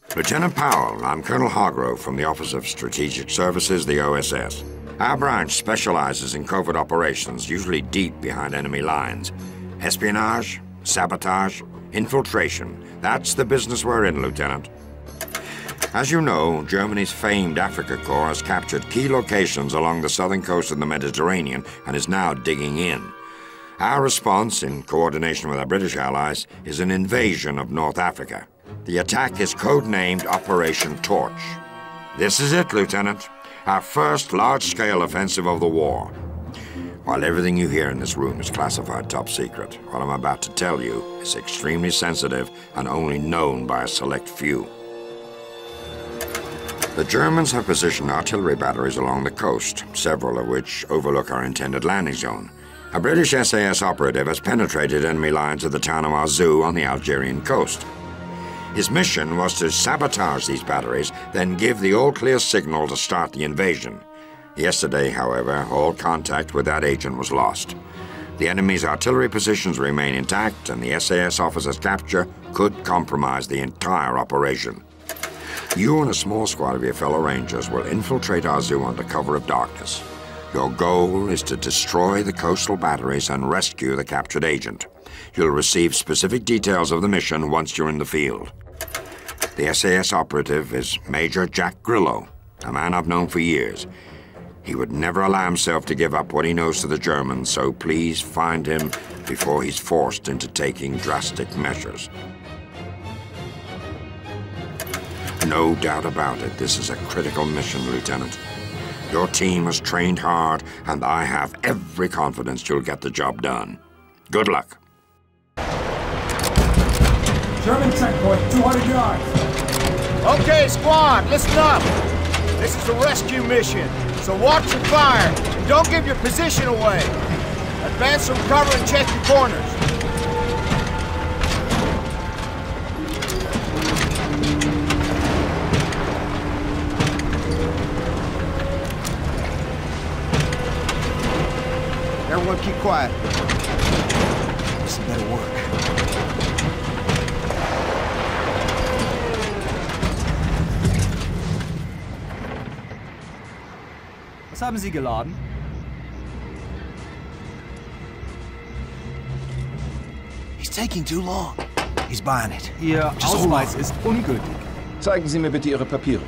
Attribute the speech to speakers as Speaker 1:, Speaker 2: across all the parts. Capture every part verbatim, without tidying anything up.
Speaker 1: Lieutenant Powell, I'm Colonel Hargrove from the Office of Strategic Services, the O S S. Our branch specializes in covert operations, usually deep behind enemy lines. Espionage, sabotage, infiltration. That's the business we're in, Lieutenant. As you know, Germany's famed Africa Corps has captured key locations along the southern coast of the Mediterranean and is now digging in. Our response, in coordination with our British allies, is an invasion of North Africa. The attack is codenamed Operation Torch. This is it, Lieutenant. Our first large-scale offensive of the war. While everything you hear in this room is classified top secret, what I'm about to tell you is extremely sensitive and only known by a select few. The Germans have positioned artillery batteries along the coast, several of which overlook our intended landing zone. A British S A S operative has penetrated enemy lines at the town of Arzou on the Algerian coast. His mission was to sabotage these batteries, then give the all-clear signal to start the invasion. Yesterday, however, all contact with that agent was lost. The enemy's artillery positions remain intact, and the S A S officer's capture could compromise the entire operation. You and a small squad of your fellow Rangers will infiltrate Arzou under cover of darkness. Your goal is to destroy the coastal batteries and rescue the captured agent. You'll receive specific details of the mission once you're in the field. The S A S operative is Major Jack Grillo, a man I've known for years. He would never allow himself to give up what he knows to the Germans, so please find him before he's forced into taking drastic measures. No doubt about it, this is a critical mission, Lieutenant. Your team has trained hard, and I have every confidence you'll get the job done. Good luck.
Speaker 2: German checkpoint, two hundred yards.
Speaker 3: Okay, squad, listen up. This is a rescue mission, so watch your fire and don't give your position away. Advance from cover and check your corners. Everyone keep quiet. This better work.
Speaker 2: Was haben Sie geladen?
Speaker 3: He's taking too long. He's buying it.
Speaker 2: Ihr
Speaker 3: Just hold
Speaker 2: Ausweis
Speaker 3: on.
Speaker 2: ist ungültig.
Speaker 4: Zeigen Sie mir bitte Ihre Papiere.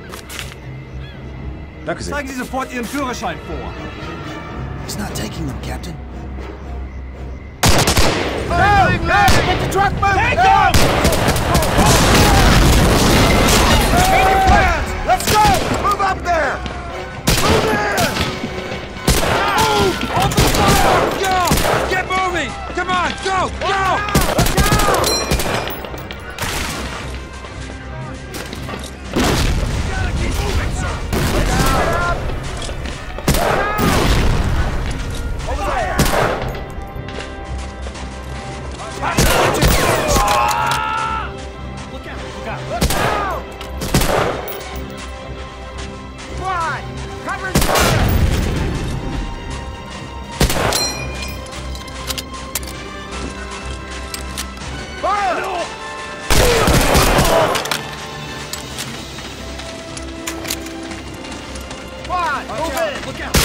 Speaker 4: Danke sehr.
Speaker 2: Zeigen Sie sofort Ihren Führerschein vor.
Speaker 3: He's not taking them, Captain. Go! Go! Get the truck moving! Take them! Change your plans! Let's go! Move up there! Move in! Move! Open fire!
Speaker 5: Go! Get moving! Come on, go! Go!
Speaker 3: Let's go!
Speaker 5: Gotta keep moving, sir!
Speaker 3: Look out! Over there!
Speaker 5: Look out! Look out!
Speaker 3: Look out! Squad! Cover fire! Fire! Squad! Move in!
Speaker 5: Look out!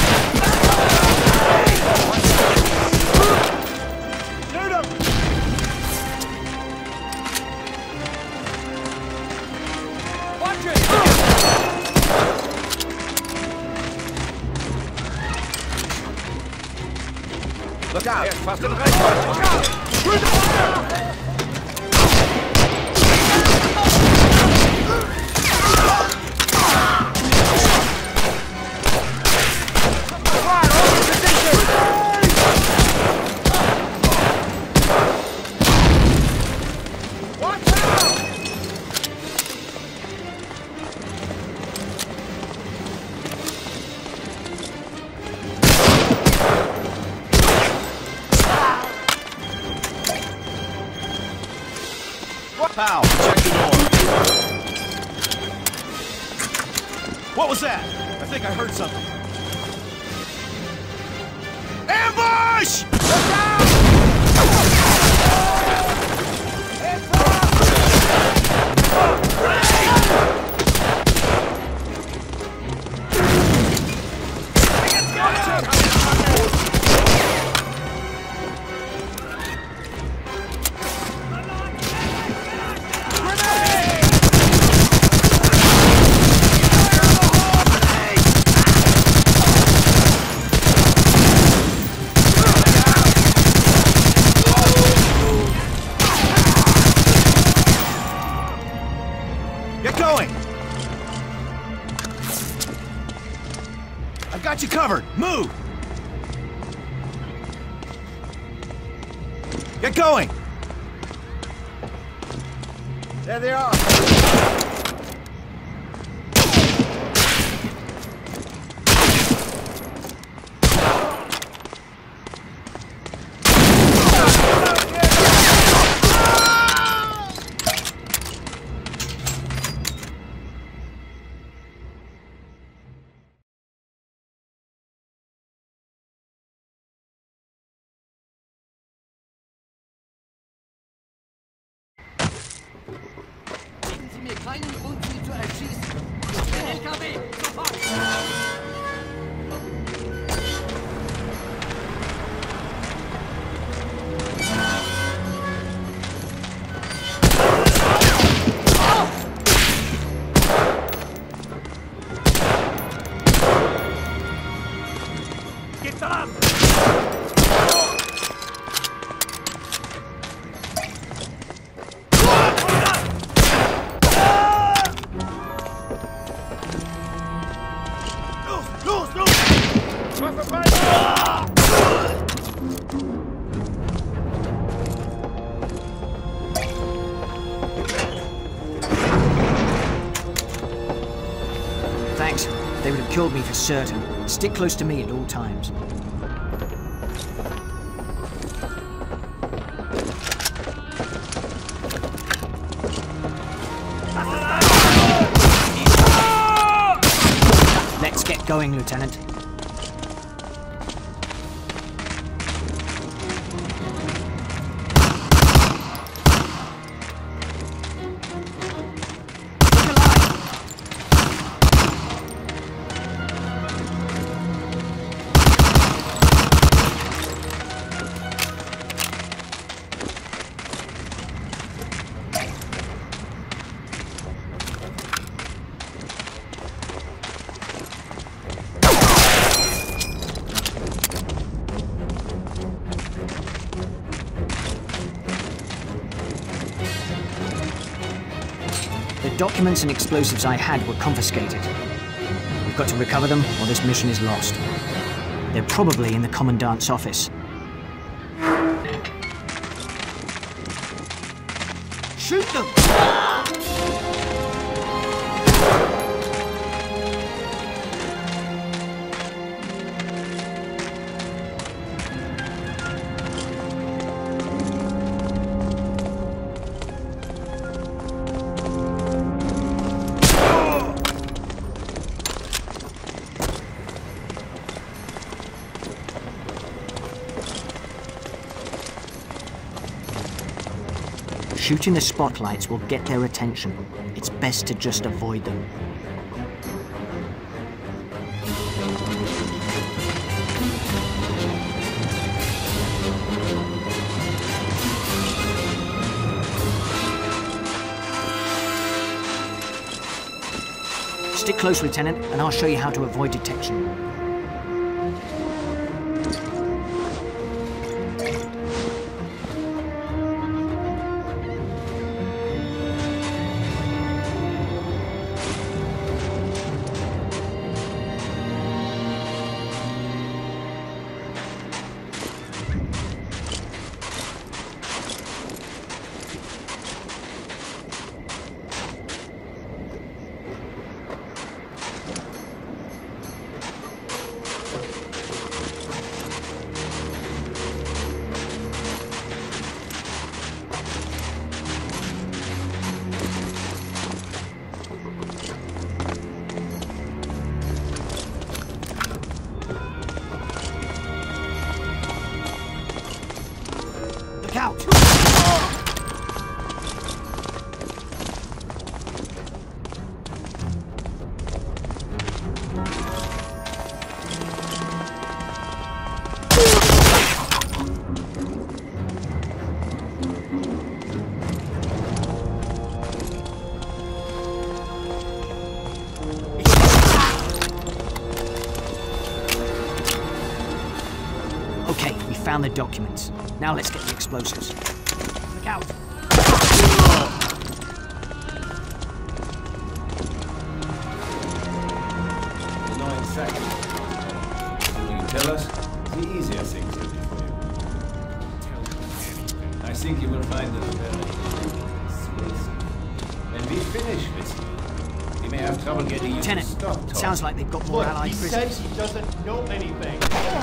Speaker 3: Shoot him!
Speaker 5: Watch it!
Speaker 3: Look out! Fast in the right. Look out! Shoot the fire! Fire! Hold position! Watch out!
Speaker 5: Pow! Check the door. What was that? I think I heard something. Ambush!
Speaker 3: Look out! Head front!
Speaker 5: going! I've got you covered! Move! Get going!
Speaker 3: There they are!
Speaker 6: Keinen Grund, sie zu erschießen. Der L K W, sofort!
Speaker 2: Geht dran!
Speaker 6: Thanks. They would have killed me for certain. Stick close to me at all times. Let's get going, Lieutenant. The documents and explosives I had were confiscated. We've got to recover them, or this mission is lost. They're probably in the Commandant's office. Shoot them! Shooting the spotlights will get their attention. It's best to just avoid them. Stick close, Lieutenant, and I'll show you how to avoid detection. Out! Okay, we found the documents. Now let's get the explosives. Look out!
Speaker 7: finished, listen. He may have trouble getting you
Speaker 6: Lieutenant,
Speaker 7: to stop talking.
Speaker 6: sounds like they've got more
Speaker 7: Look,
Speaker 6: allied
Speaker 7: he
Speaker 6: prisoners.
Speaker 7: says he doesn't know anything.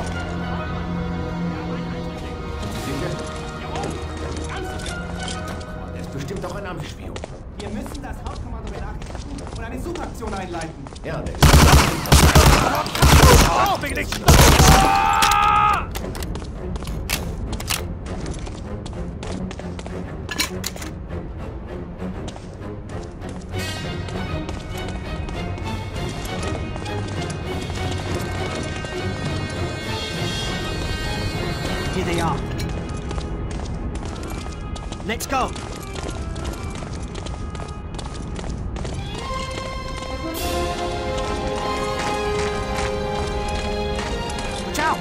Speaker 7: Er ist bestimmt auch ein Amtsspion.
Speaker 2: Wir müssen das Hauptkommando benachrichtigen und eine Suchaktion einleiten.
Speaker 7: Ja, der
Speaker 6: Here they are. Let's go. Watch out!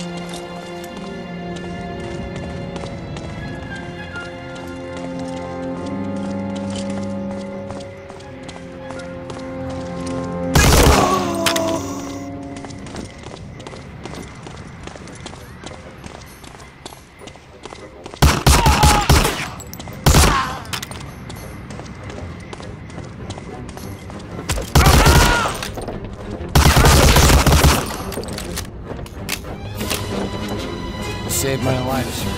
Speaker 3: Saved my life, sir.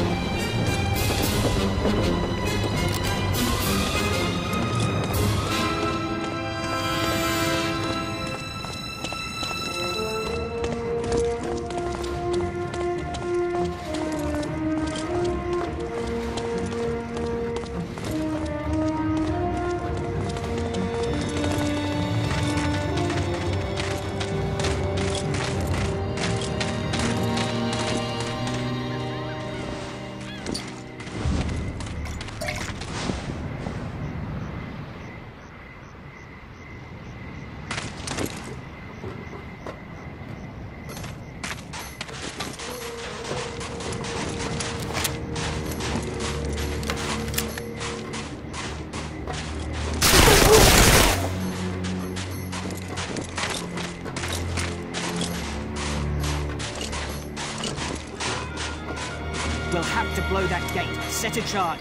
Speaker 6: We'll have to blow that gate. Set a charge.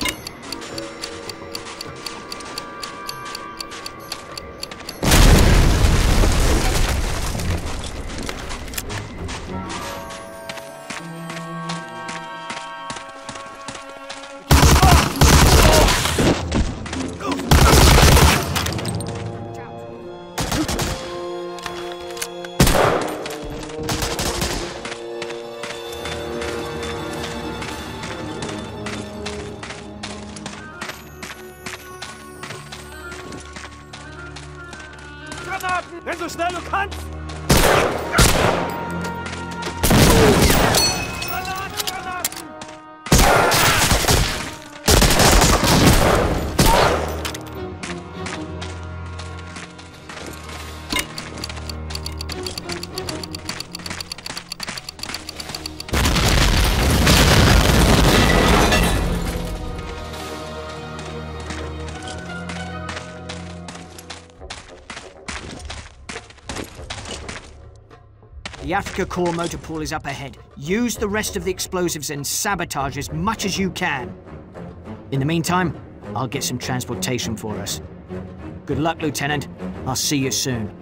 Speaker 2: Granaten! Renn so schnell du kannst! Granaten, Granaten!
Speaker 6: The Africa Corps motor pool is up ahead. Use the rest of the explosives and sabotage as much as you can. In the meantime, I'll get some transportation for us. Good luck, Lieutenant. I'll see you soon.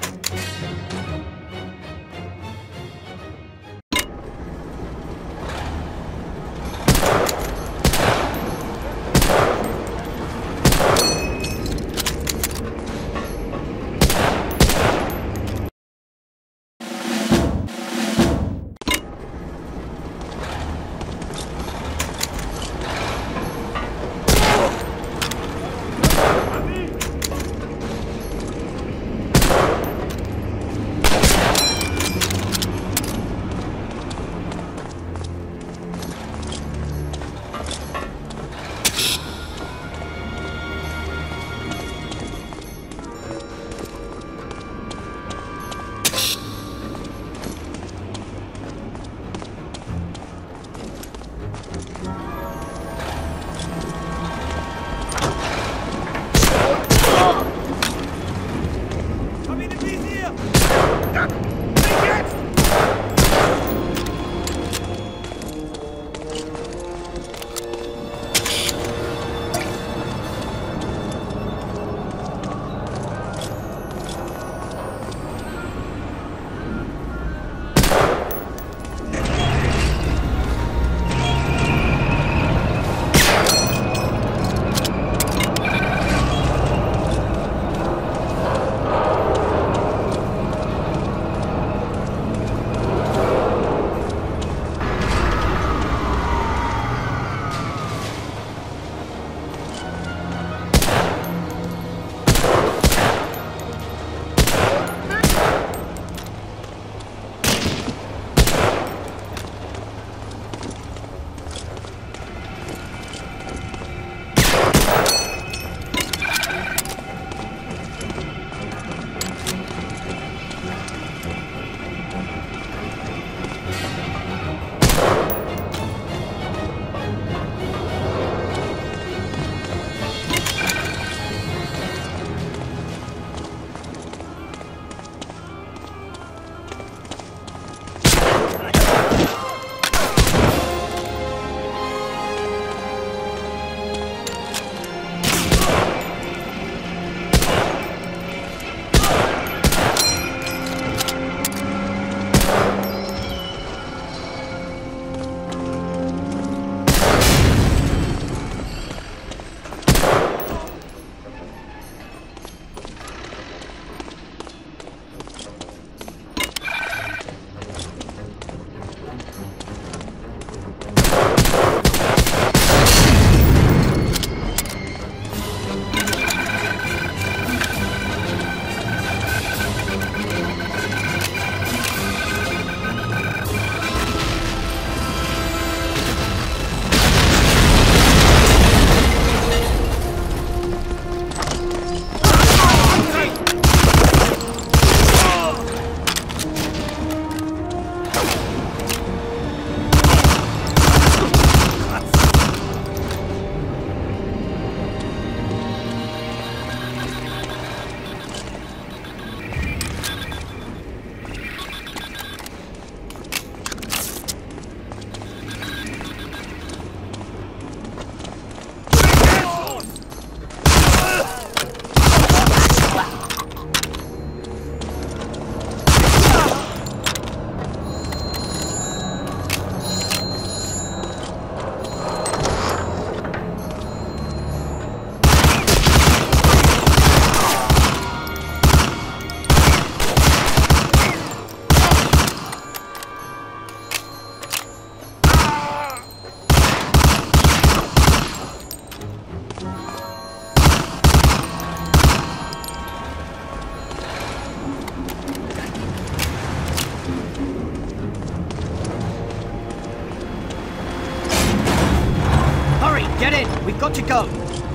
Speaker 6: got to go.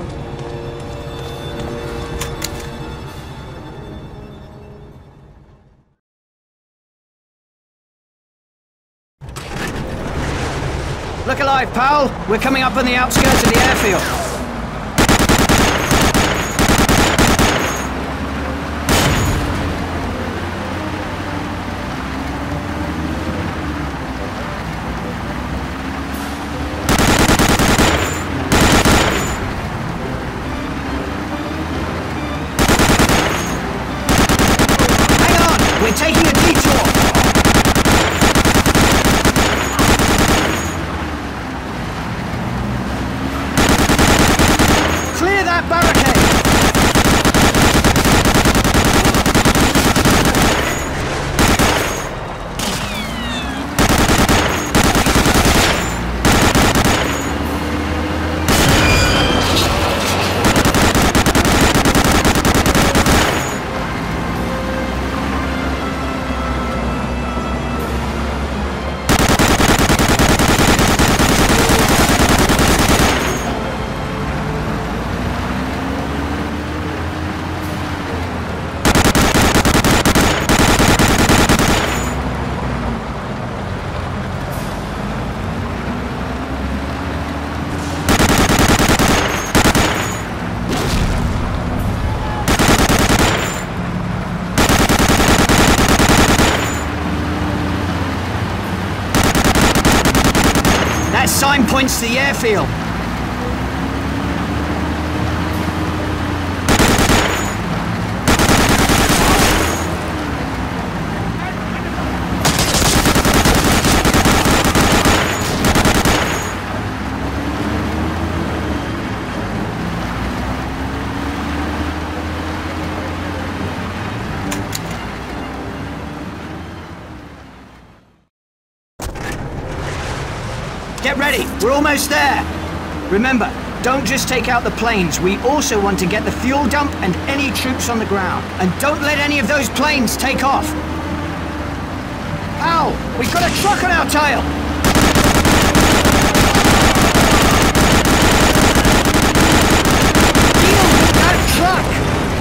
Speaker 6: Look alive, pal. We're coming up on the outskirts of the airfield. Hang on! We're taking a detour! Clear that barricade! That sign points to the airfield. Get ready, we're almost there. Remember, don't just take out the planes. We also want to get the fuel dump and any troops on the ground. And don't let any of those planes take off. Ow! We've got a truck on our tail! Deal with that truck!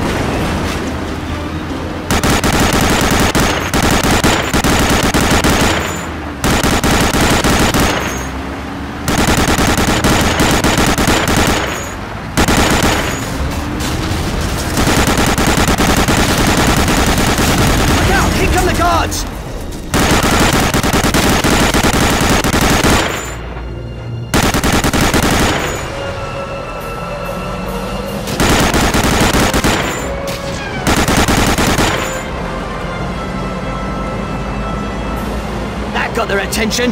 Speaker 6: Guards! That got their attention.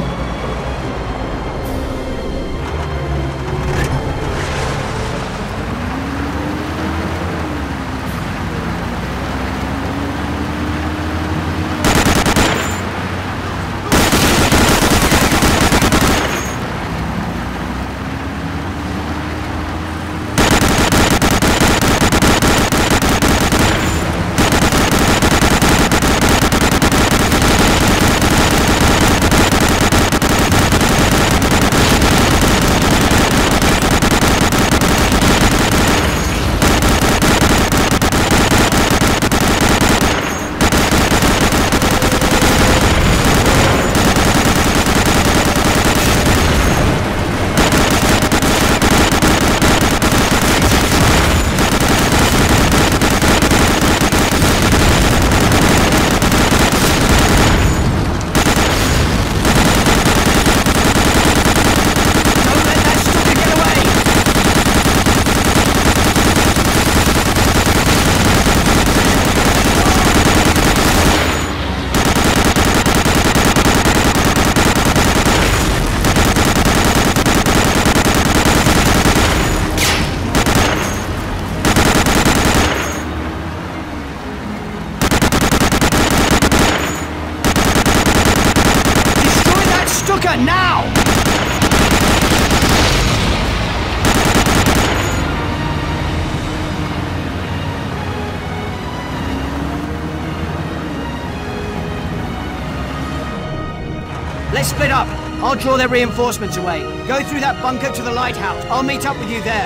Speaker 6: Now! Let's split up. I'll draw their reinforcements away. Go through that bunker to the lighthouse. I'll meet up with you there.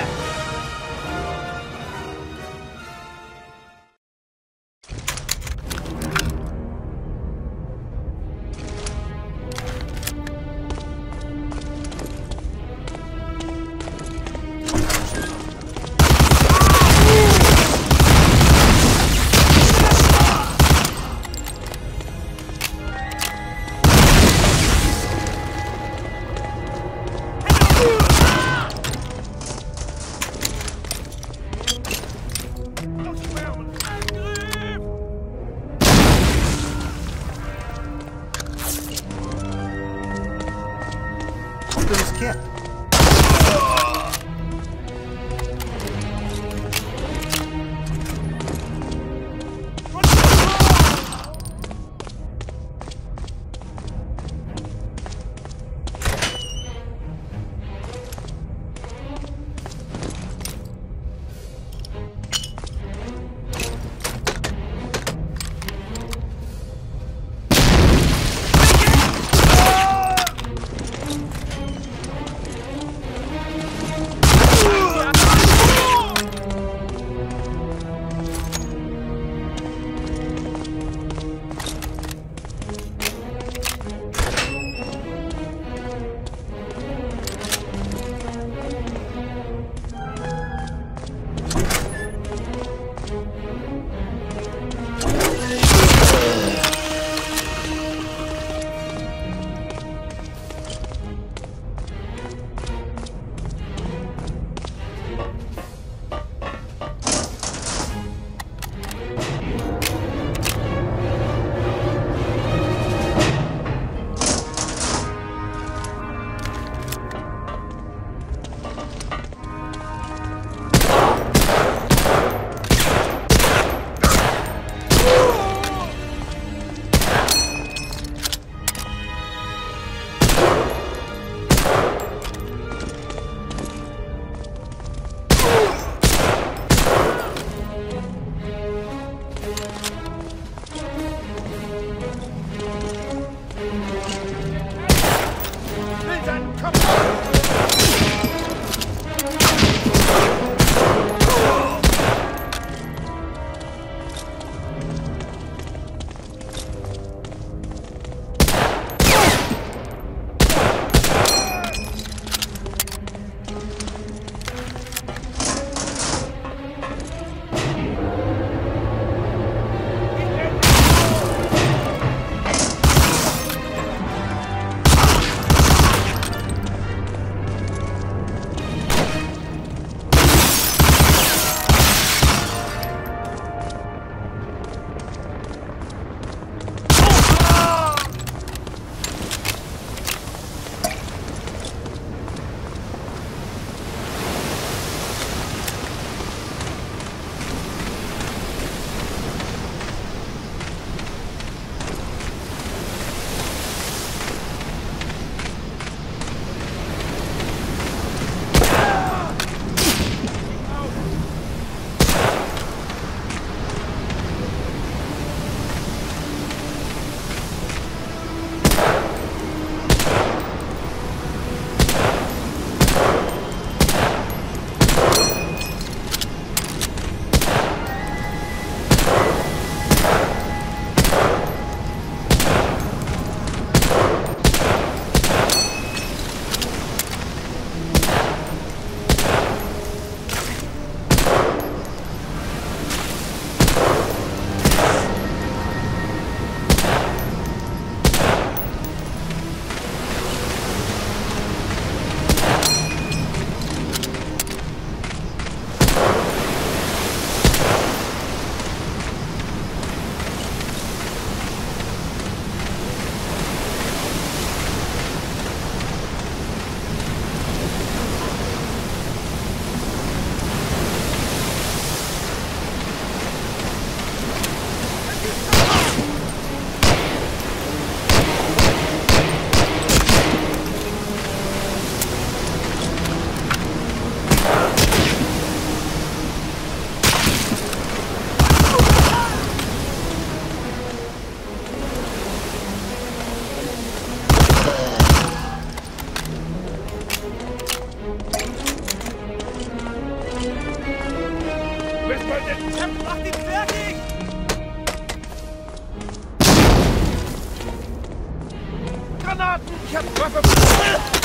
Speaker 5: Granaten! Ich hab Waffe!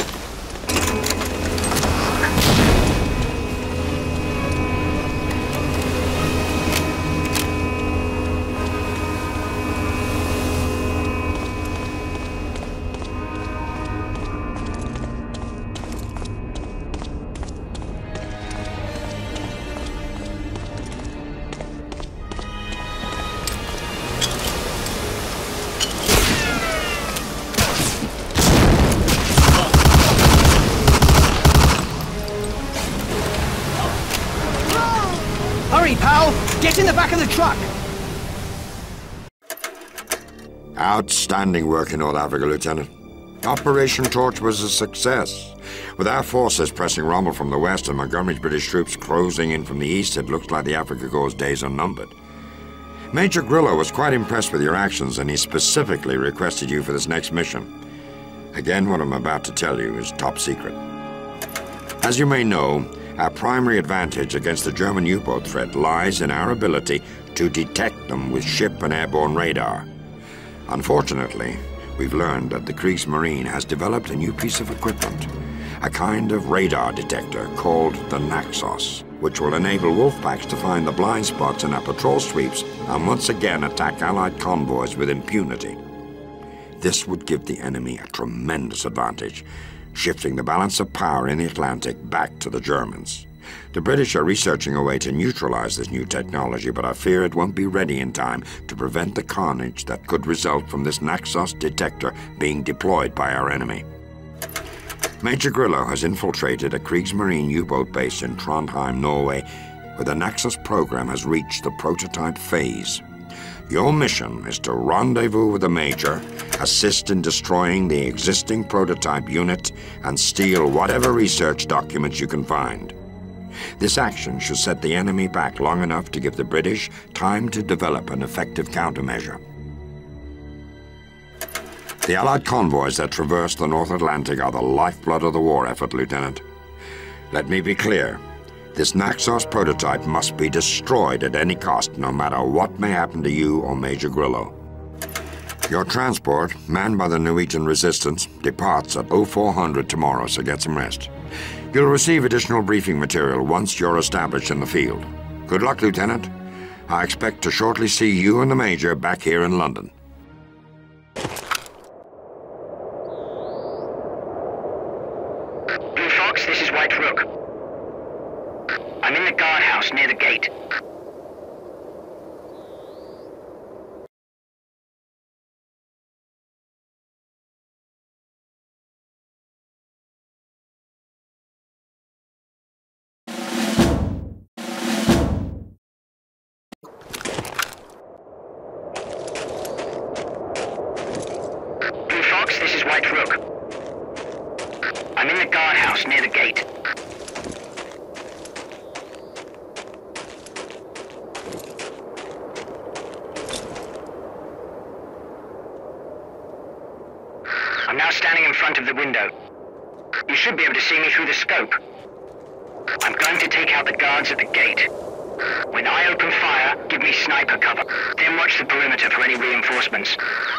Speaker 6: Hurry, pal! Get in the back of the truck!
Speaker 1: Outstanding work in North Africa, Lieutenant. Operation Torch was a success. With our forces pressing Rommel from the west and Montgomery's British troops closing in from the east, it looks like the Africa Corps' days are numbered. Major Grillo was quite impressed with your actions, and he specifically requested you for this next mission. Again, what I'm about to tell you is top secret. As you may know, our primary advantage against the German U-boat threat lies in our ability to detect them with ship and airborne radar. Unfortunately, we've learned that the Kriegsmarine has developed a new piece of equipment, a kind of radar detector called the Naxos, which will enable wolfpacks to find the blind spots in our patrol sweeps and once again attack Allied convoys with impunity. This would give the enemy a tremendous advantage, shifting the balance of power in the Atlantic back to the Germans. The British are researching a way to neutralize this new technology, but I fear it won't be ready in time to prevent the carnage that could result from this Naxos detector being deployed by our enemy. Major Grillo has infiltrated a Kriegsmarine U-boat base in Trondheim, Norway, where the Naxos program has reached the prototype phase. Your mission is to rendezvous with the Major, assist in destroying the existing prototype unit, and steal whatever research documents you can find. This action should set the enemy back long enough to give the British time to develop an effective countermeasure. The Allied convoys that traverse the North Atlantic are the lifeblood of the war effort, Lieutenant. Let me be clear. This Naxos prototype must be destroyed at any cost, no matter what may happen to you or Major Grillo. Your transport, manned by the Norwegian Resistance, departs at oh four hundred tomorrow, so get some rest. You'll receive additional briefing material once you're established in the field. Good luck, Lieutenant. I expect to shortly see you and the Major back here in London.
Speaker 8: Blue Fox, this is White Rook. I'm in the guardhouse near the gate. Blue Fox, this is White Rook. I'm in the guardhouse near the gate. I'm now standing in front of the window. You should be able to see me through the scope. I'm going to take out the guards at the gate. When I open fire, give me sniper cover. Then watch the perimeter for any reinforcements.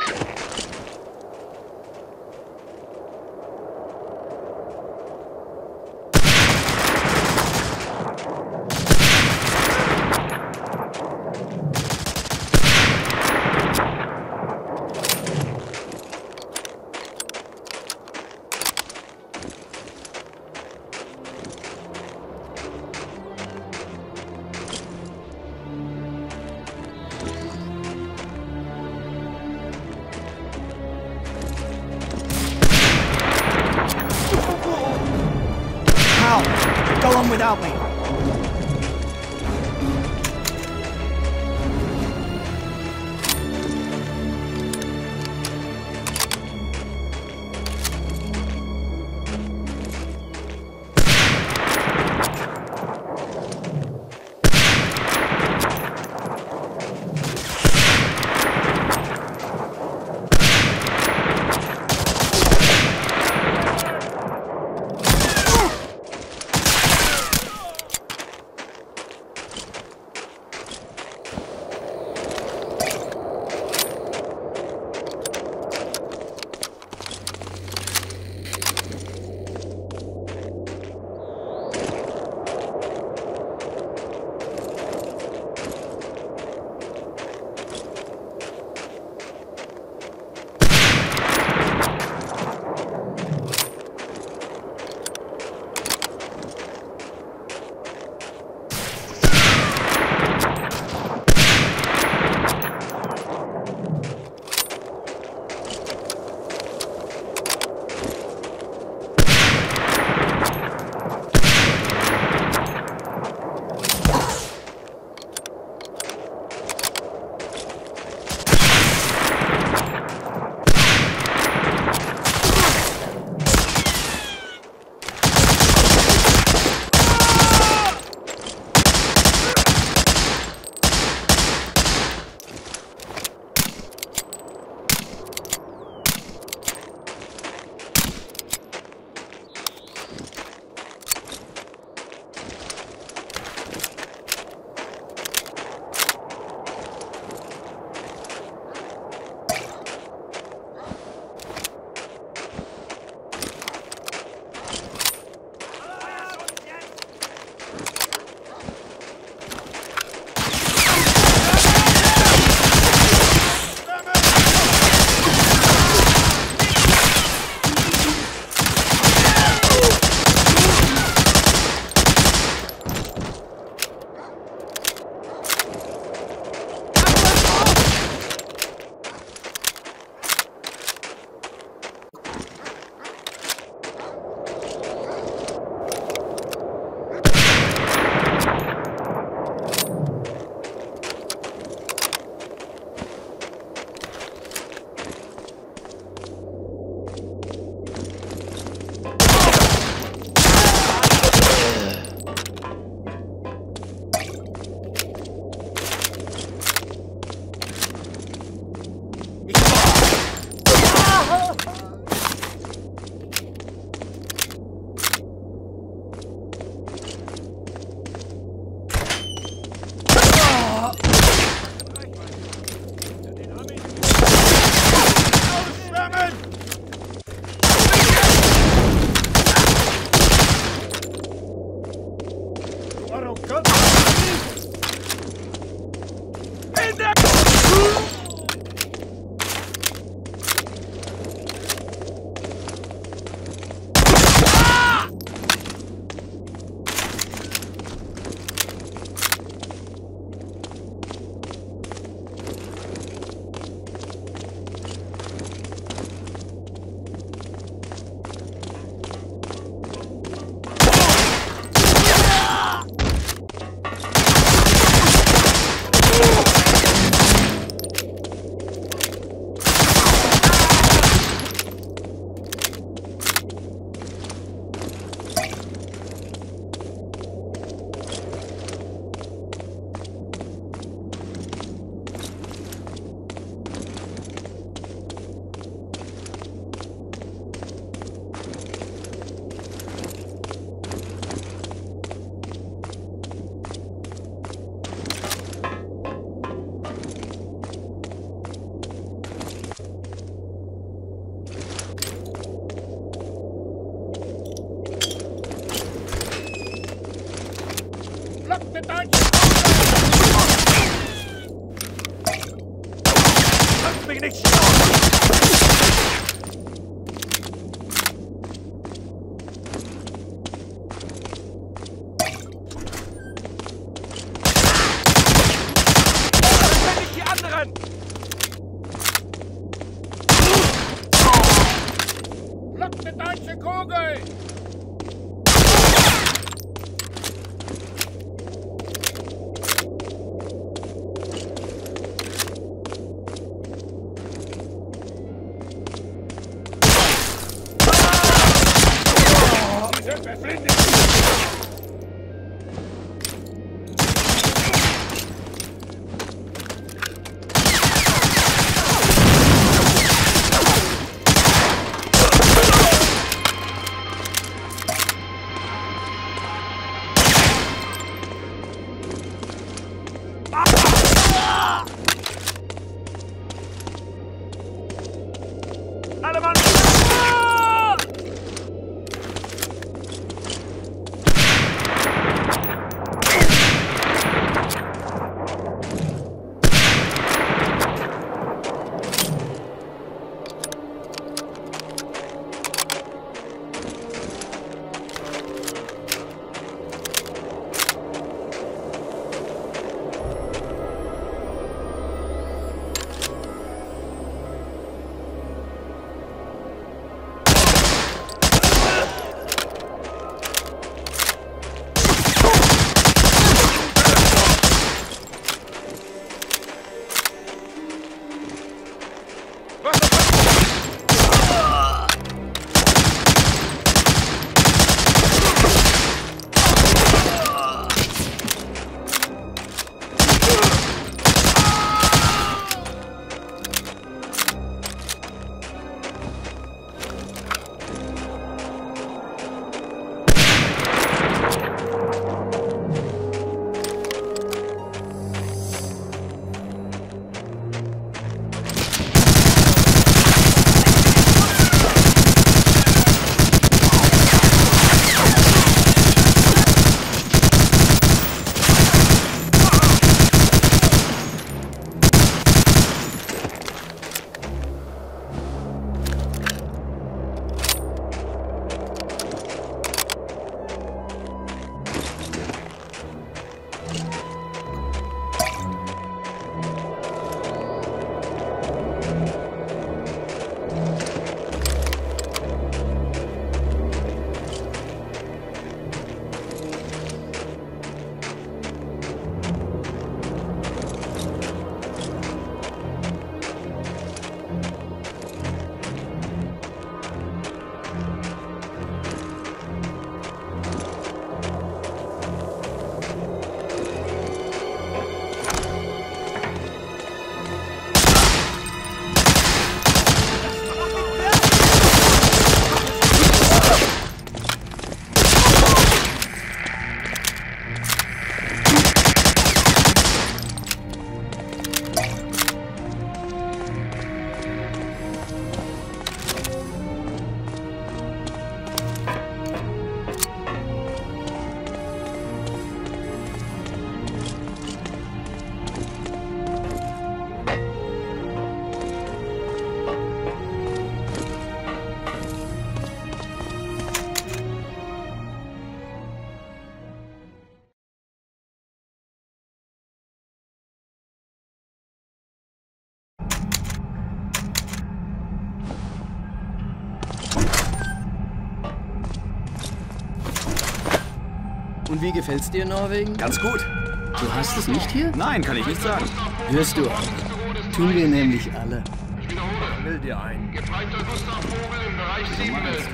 Speaker 6: Go on without me.
Speaker 5: mich nicht stören!
Speaker 9: Und wie gefällt's dir in Norwegen?
Speaker 5: Ganz gut.
Speaker 9: Du hast es nicht hier?
Speaker 5: Nein, kann ich nicht sagen.
Speaker 9: Hörst du auch. Tun wir nämlich alle.
Speaker 5: Ich will dir ein.
Speaker 10: Gefreiter Gustav Vogel im Bereich Siebenwelt.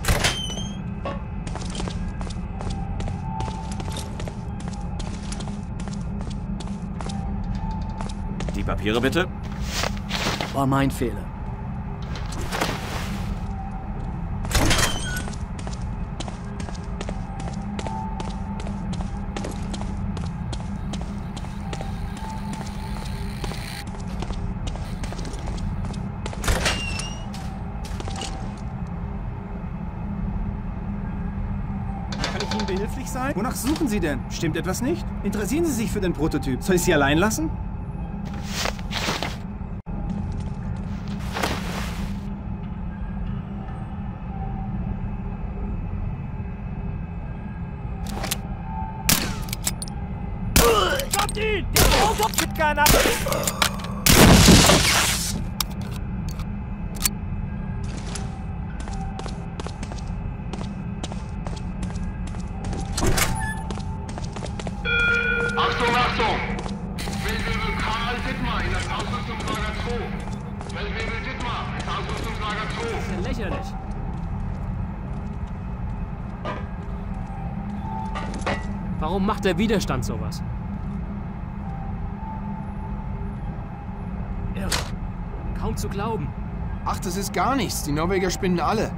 Speaker 5: Die Papiere bitte.
Speaker 9: War mein Fehler.
Speaker 2: Behilflich sein? Wonach suchen Sie denn? Stimmt etwas nicht? Interessieren Sie sich für den Prototyp? Soll ich Sie allein lassen? Gib keinen ab!
Speaker 10: Achtung, Achtung! Feldwebel Karl Dittmar in das Ausrüstungslager zwei. Feldwebel Dittmar ins Ausrüstungslager zwei.
Speaker 9: Das ist ja lächerlich. Warum macht der Widerstand sowas? Irre. Kaum zu glauben.
Speaker 2: Ach, das ist gar nichts. Die Norweger spinnen alle.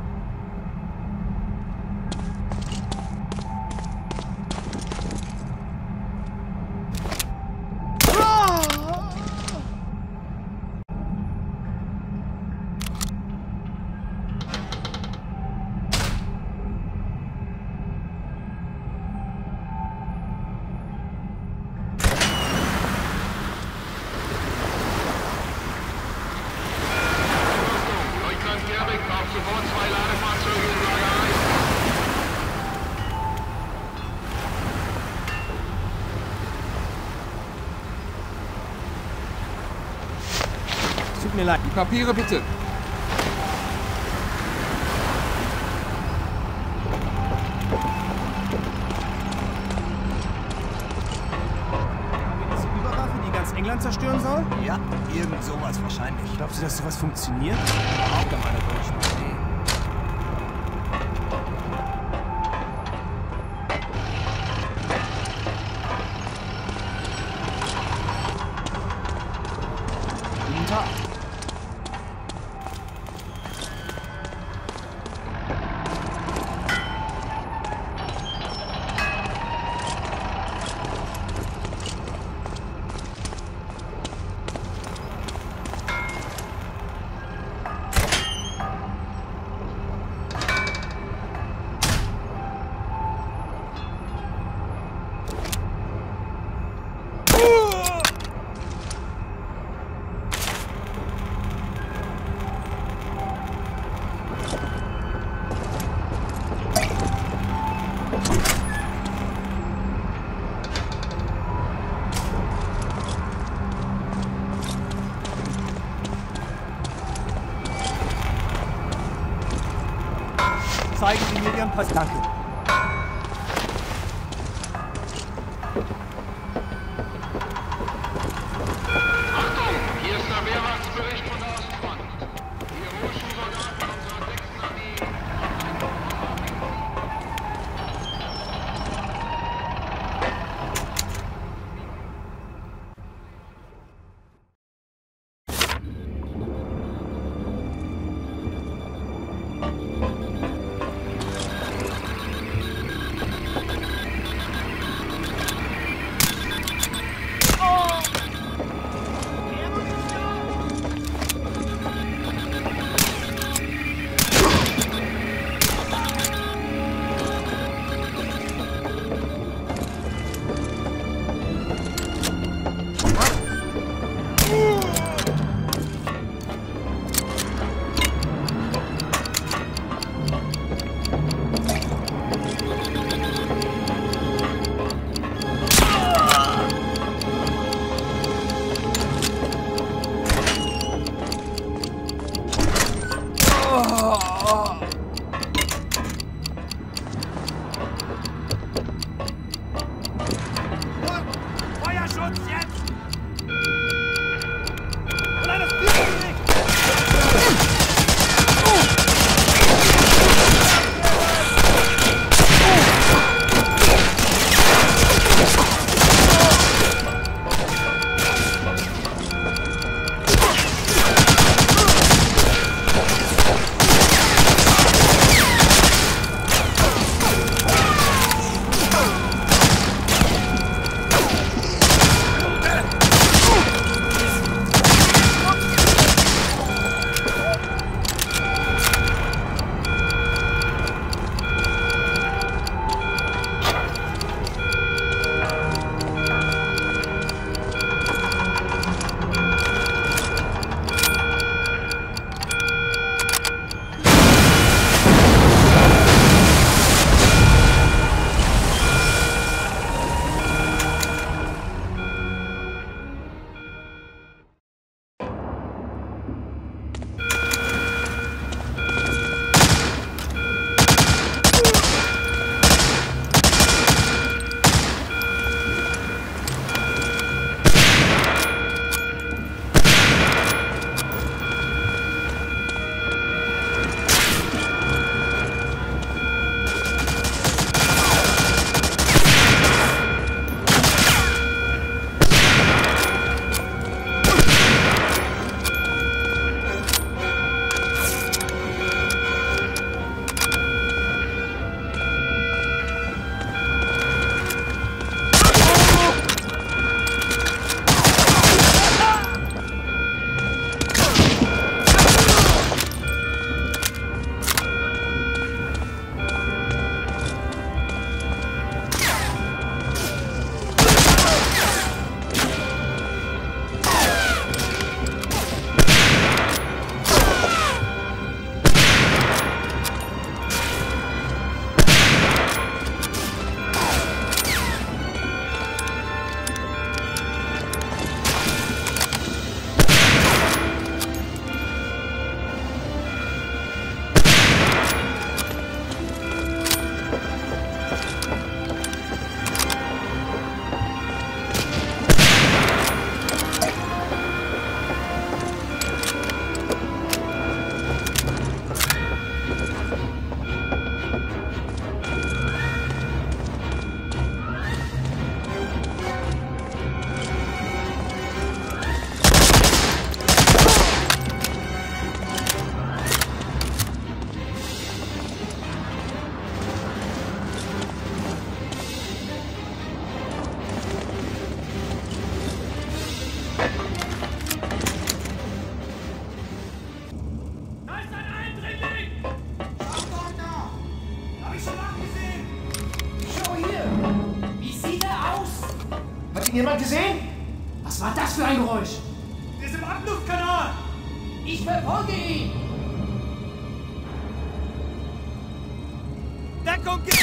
Speaker 10: Leutnant Gerbeck braucht sofort zwei Ladefahrzeuge im Lager eins.
Speaker 2: Tut mir leid. Die Papiere bitte. Diese Überwaffe, die ganz England zerstören soll?
Speaker 3: Ja, irgend sowas wahrscheinlich.
Speaker 2: Glaubst du, dass sowas funktioniert? Auch da meine Deutschen. Nee. Guten Tag. Zeigen Sie mir Ihren Pass. Danke.
Speaker 10: Achtung! Hier ist der Wehrmachtsbericht von der Ostfront. Die heroischen Soldaten unserer sechsten Armee.
Speaker 3: ihn jemand gesehen?
Speaker 7: Was war das für ein Geräusch?
Speaker 2: Wir sind im Abluftkanal!
Speaker 7: Ich verfolge ihn!
Speaker 2: Deckung geht!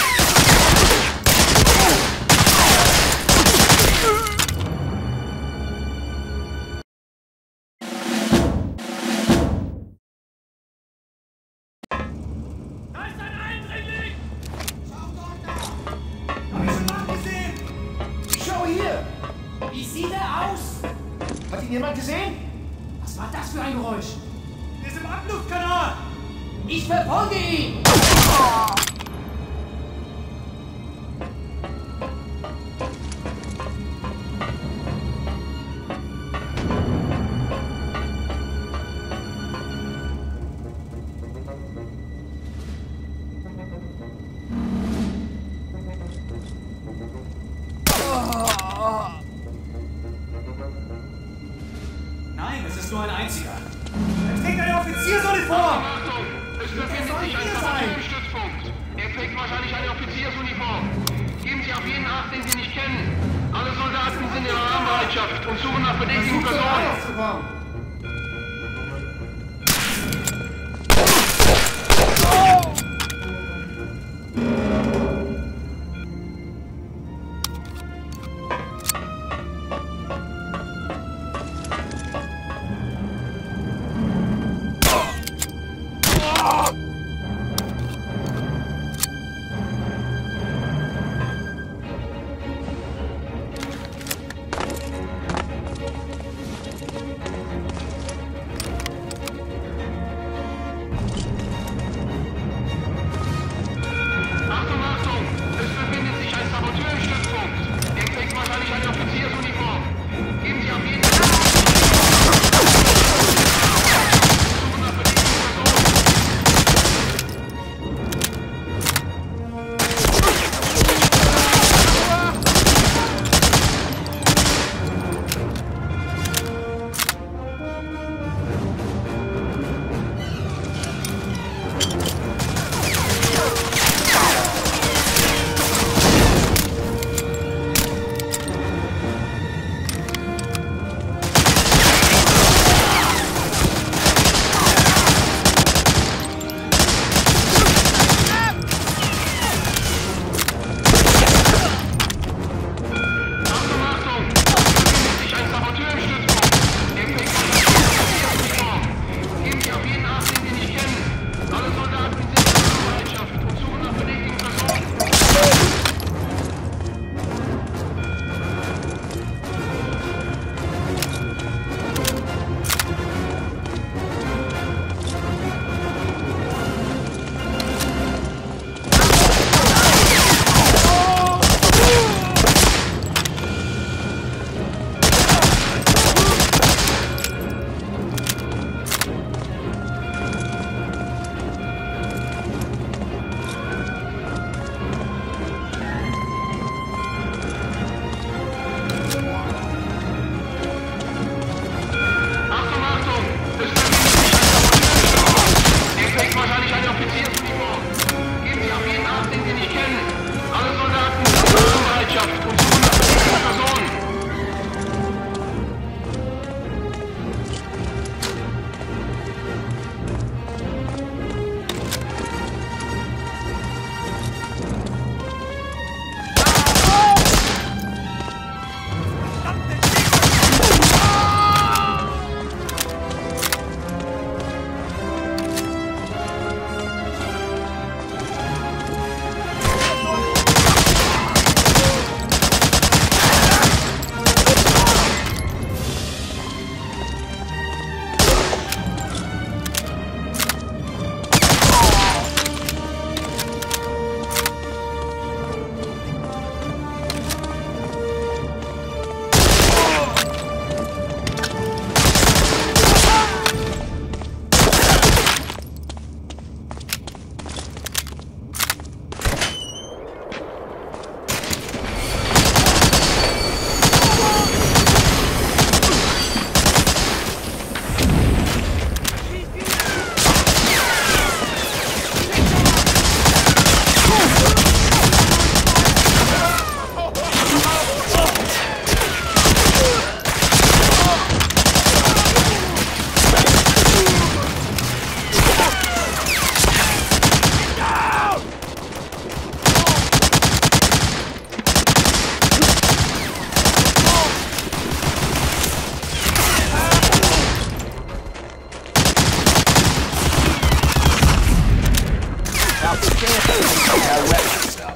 Speaker 7: Da ist ein Eindringling!
Speaker 2: Schaut euch da! Hab ich schon mal gesehen!
Speaker 3: Schau hier!
Speaker 7: Wie sieht er aus?
Speaker 3: Hat ihn jemand gesehen?
Speaker 7: Was war das für ein Geräusch?
Speaker 2: Wir sind im Abluftkanal!
Speaker 7: Ich verfolge ihn!
Speaker 2: Nein, es ist nur ein einziger. Er trägt eine Offiziersuniform!
Speaker 10: Achtung! Es befindet sich ein Verteidigungsstützpunkt. Er trägt wahrscheinlich eine Offiziersuniform. Geben Sie auf jeden Acht, den Sie nicht kennen. Alle Soldaten sind in Alarmbereitschaft und suchen nach verdächtigen Personen.
Speaker 4: Herr West, Sir.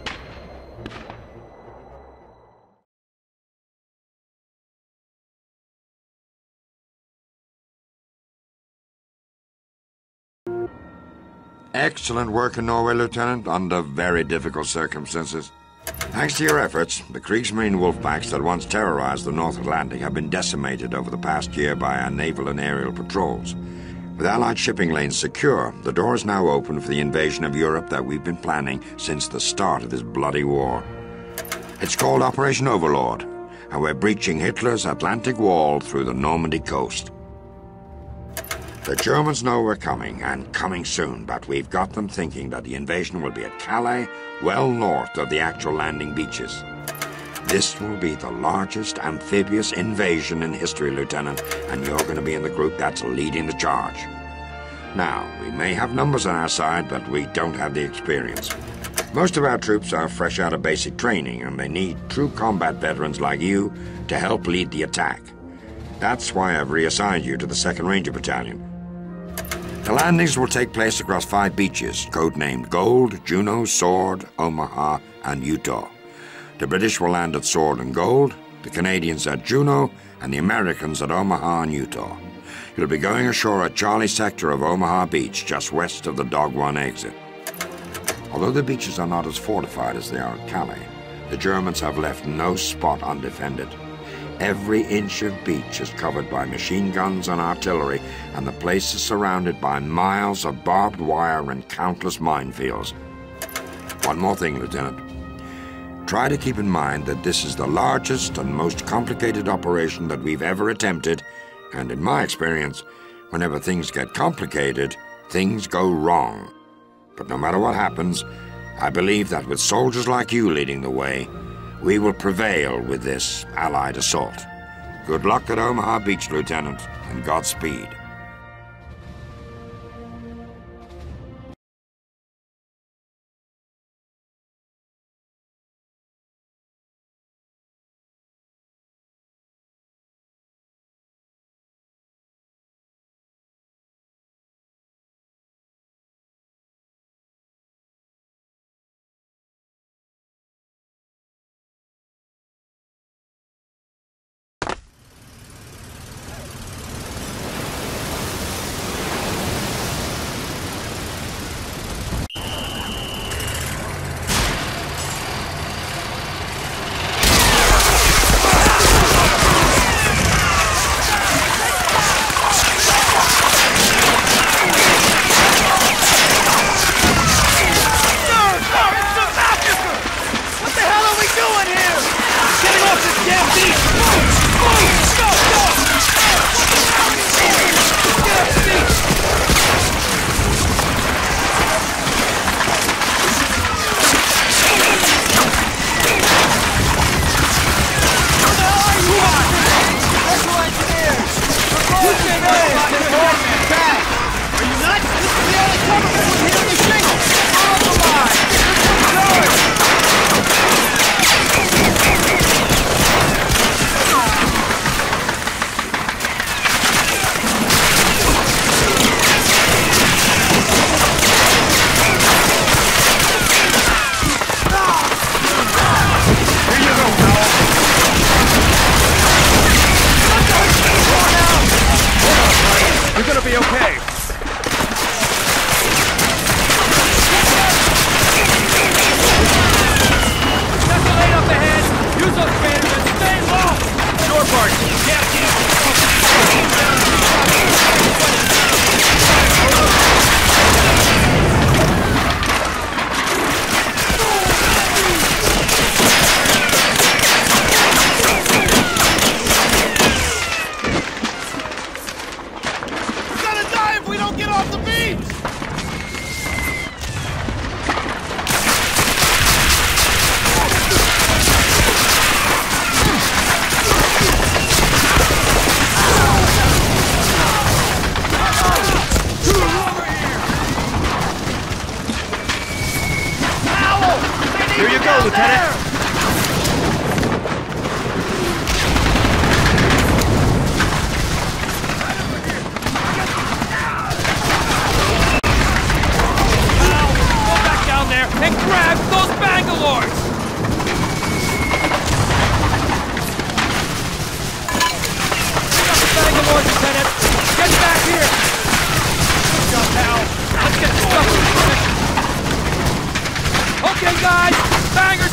Speaker 1: Excellent work in Norway, Lieutenant, under very difficult circumstances. Thanks to your efforts, the Kriegsmarine wolfpacks that once terrorized the North Atlantic have been decimated over the past year by our naval and aerial patrols. With Allied shipping lanes secure, the door is now open for the invasion of Europe that we've been planning since the start of this bloody war. It's called Operation Overlord, and we're breaching Hitler's Atlantic Wall through the Normandy coast. The Germans know we're coming, and coming soon, but we've got them thinking that the invasion will be at Calais, well north of the actual landing beaches. This will be the largest amphibious invasion in history, Lieutenant, and you're going to be in the group that's leading the charge. Now, we may have numbers on our side, but we don't have the experience. Most of our troops are fresh out of basic training, and they need true combat veterans like you to help lead the attack. That's why I've reassigned you to the second Ranger Battalion. The landings will take place across five beaches, codenamed Gold, Juno, Sword, Omaha, and Utah. The British will land at Sword and Gold, the Canadians at Juno, and the Americans at Omaha and Utah. You'll be going ashore at Charlie sector of Omaha Beach, just west of the Dog One exit. Although the beaches are not as fortified as they are at Calais, the Germans have left no spot undefended. Every inch of beach is covered by machine guns and artillery, and the place is surrounded by miles of barbed wire and countless minefields. One more thing, Lieutenant. Try to keep in mind that this is the largest and most complicated operation that we've ever attempted, and in my experience, whenever things get complicated, things go wrong. But no matter what happens, I believe that with soldiers like you leading the way, we will prevail with this Allied assault. Good luck at Omaha Beach, Lieutenant, and Godspeed.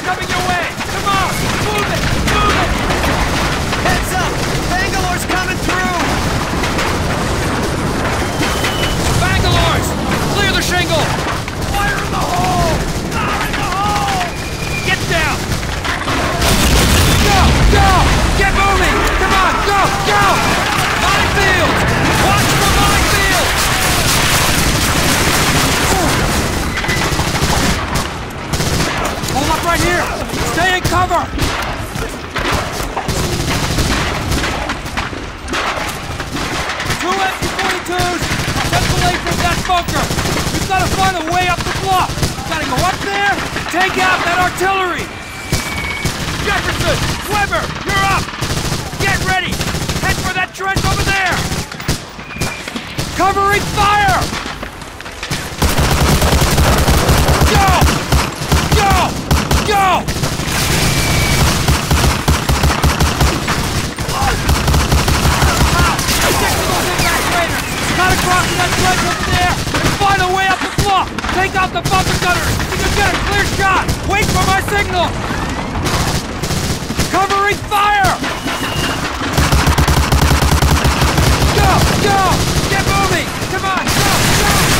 Speaker 11: coming your way! Come on! Move it! Move it!
Speaker 3: Heads up! Bangalore's coming through!
Speaker 11: Bangalores! Clear the shingle! Fire in the hole! Fire in the hole! Get down! Go! Go! Get moving! Come on! Go! Go! Minefield! Watch for minefield! Hold up right here! Stay in cover! Two M P forty-twos! Temple from that bunker! We've got to find a way up the bluff! We've got to go up there and take out that artillery! Jefferson! Weber! You're up! Get ready! Head for that trench over there! Covering fire! Go! Go! Go! Gotta cross that trench over there and find a way up the bluff! Take out the bunker gunners! You can get a clear shot! Wait for my signal! Covering fire! Go! Go! Get moving! Come on! Go! Go!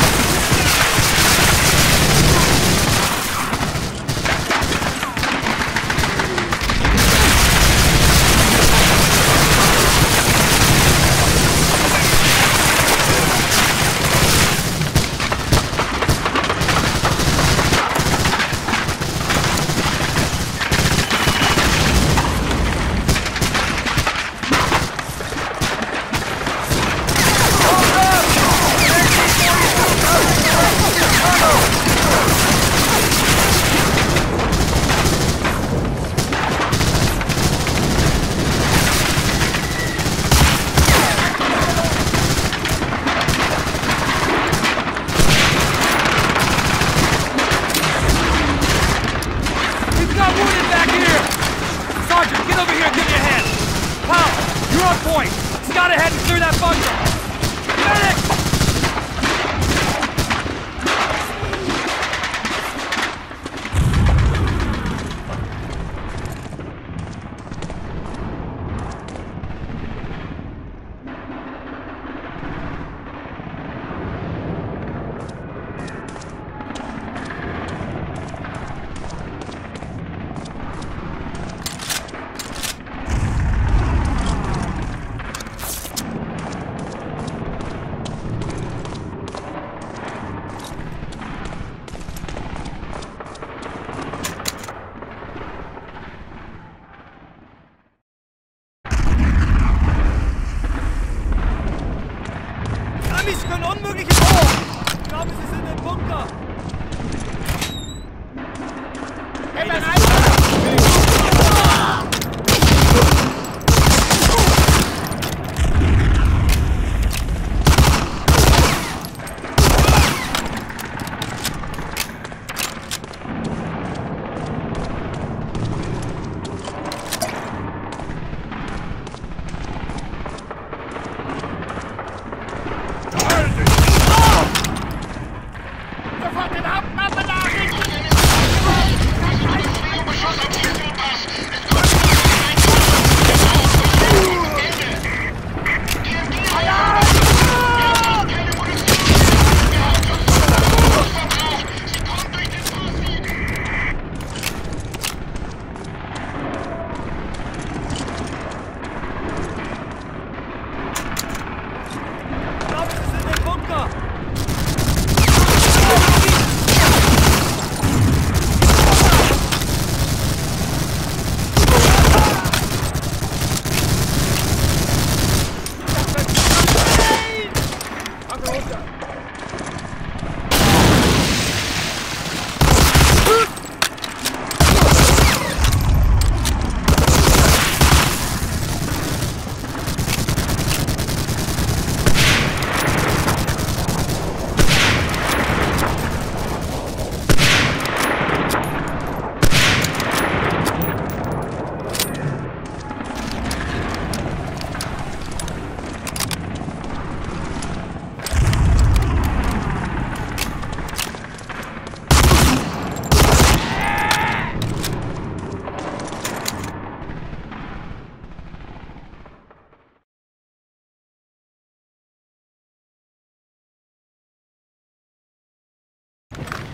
Speaker 3: Fucking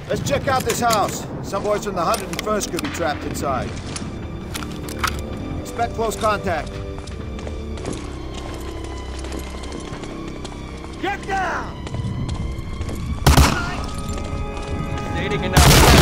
Speaker 3: Let's check out this house. Some boys from the one hundred first could be trapped inside. Expect close contact.
Speaker 11: Get down! Stating enough.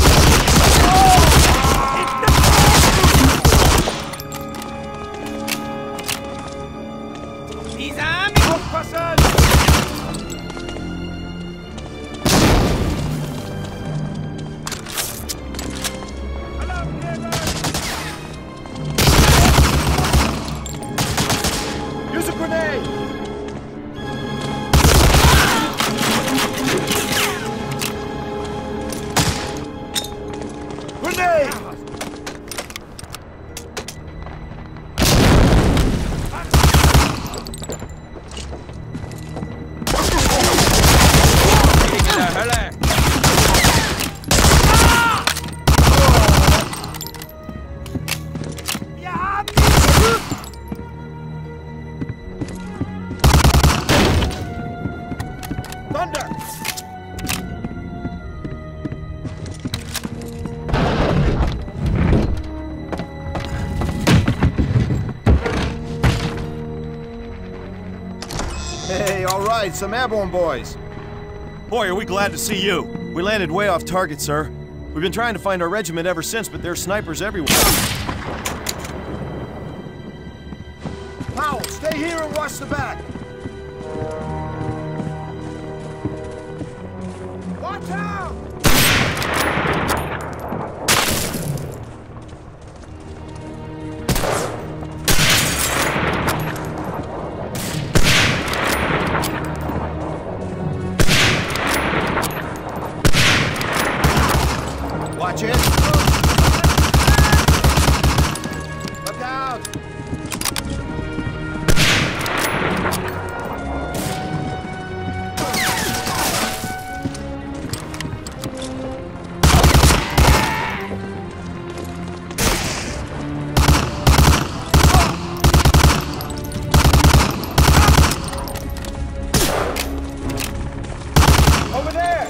Speaker 3: Use a grenade! Grenade! Thunder! Hey, all right, some airborne boys.
Speaker 5: Boy, are we glad to see you. We landed way off target, sir. We've been trying to find our regiment ever since, but there's snipers everywhere.
Speaker 3: Powell, stay here and watch the back. Watch out! Watch it. Look out! Over there!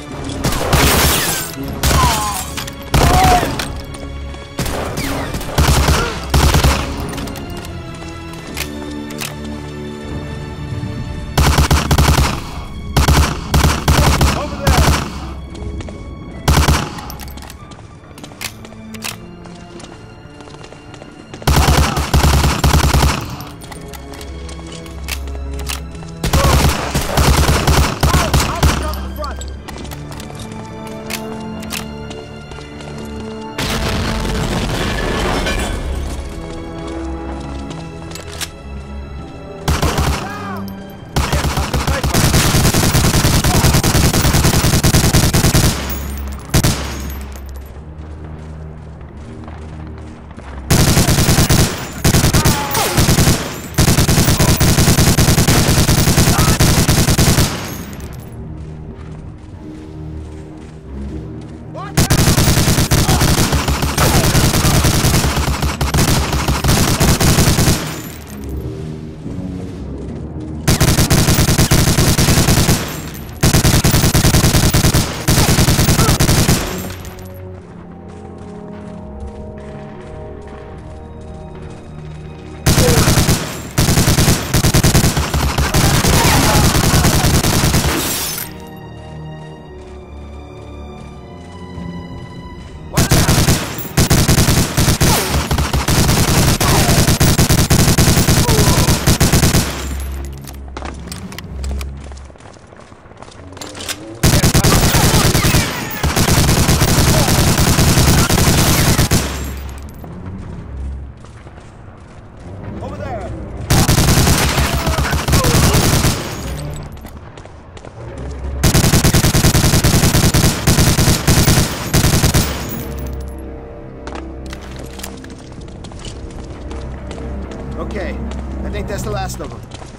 Speaker 3: Okay, I think that's the last of them.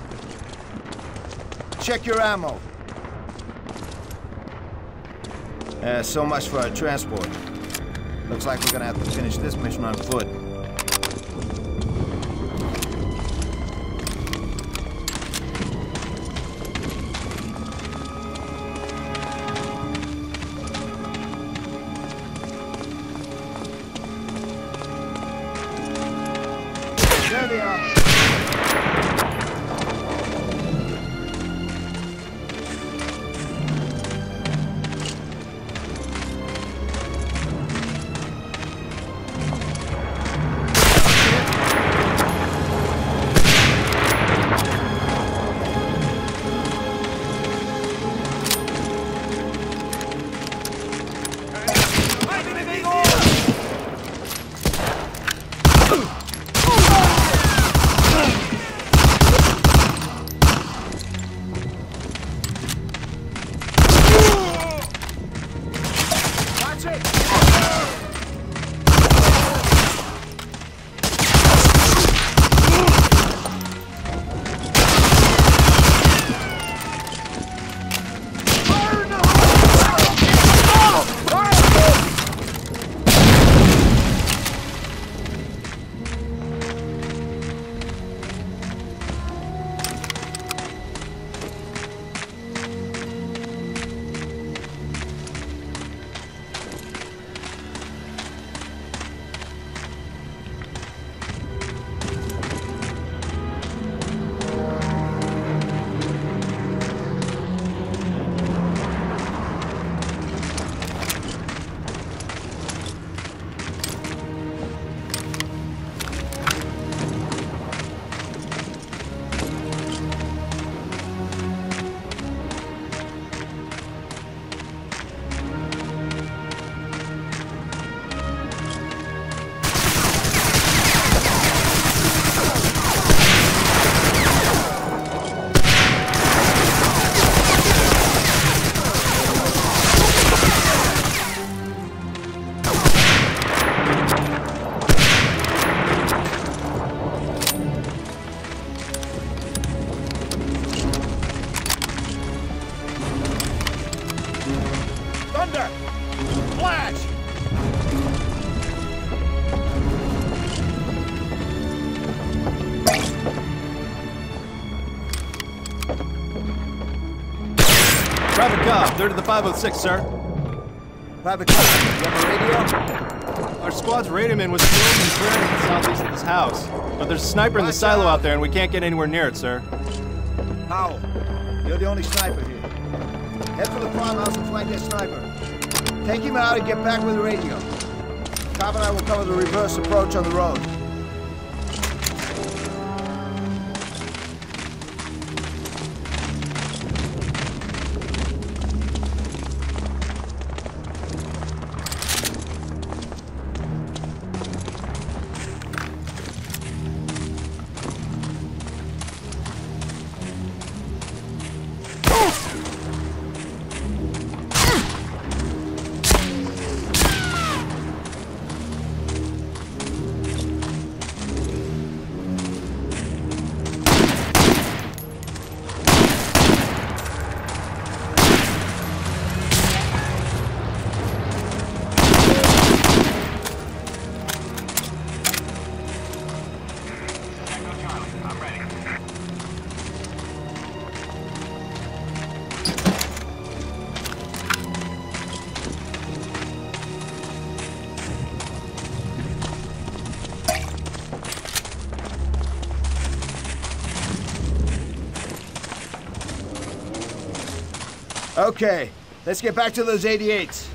Speaker 3: Check your ammo. Uh, so much for our transport. Looks like we're gonna have to finish this mission on foot. Thunder! Flash!
Speaker 5: Private Cobb, third of the five oh six, sir.
Speaker 3: Private Cobb, you have a radio?
Speaker 5: Our squad's radioman was killed in clearing to the southeast of this house. But there's a sniper in the silo out there and we can't get anywhere near it, sir.
Speaker 3: Howell, you're the only sniper here. Head for the farmhouse and flank that sniper. Take him out and get back with the radio. Cobb and I will cover the reverse approach on the road. Okay, let's get back to those eighty-eights.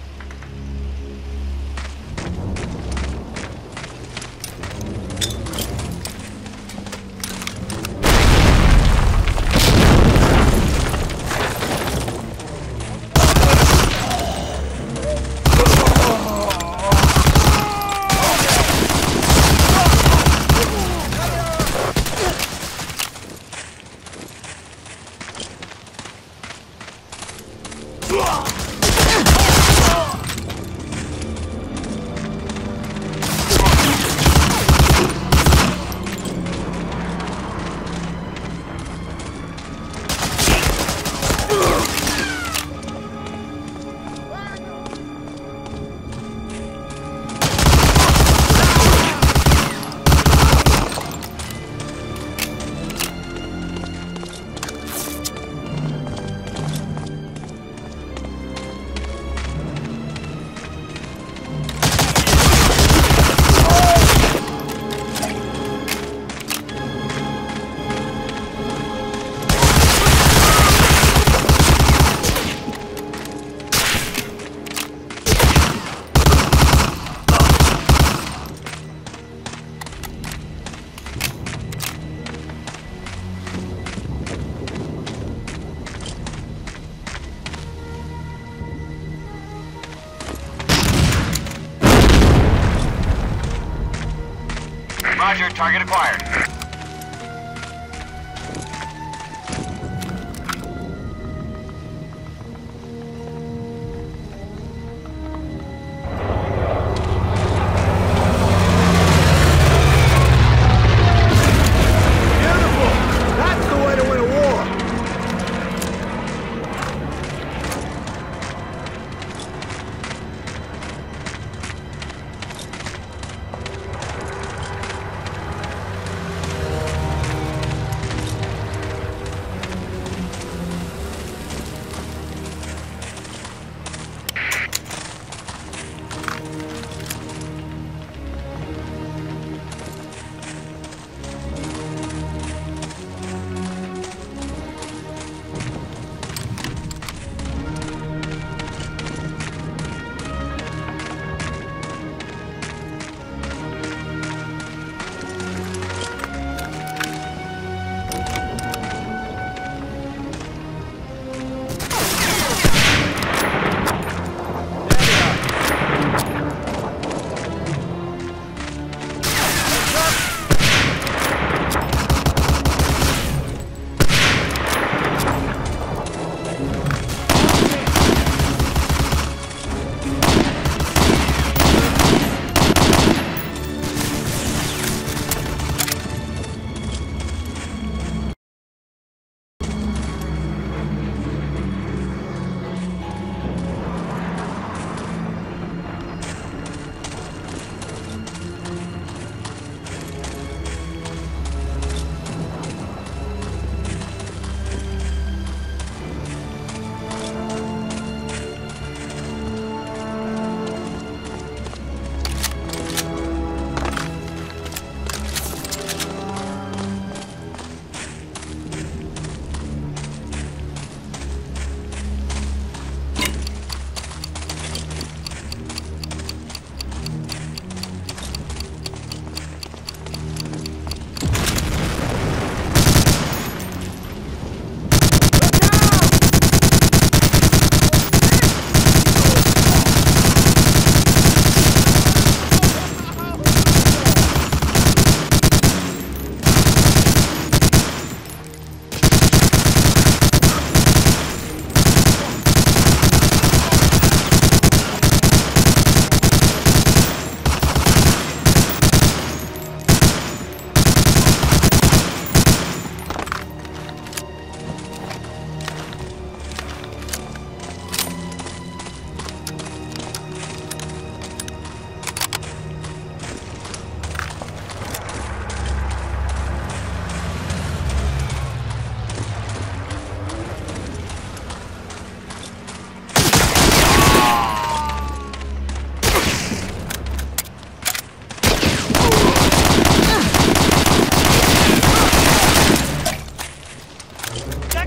Speaker 8: Roger, target acquired.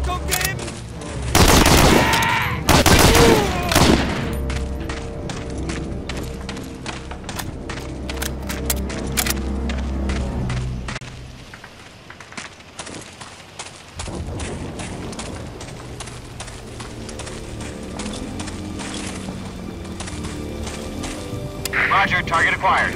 Speaker 11: Deckung geben!
Speaker 8: Roger, target acquired.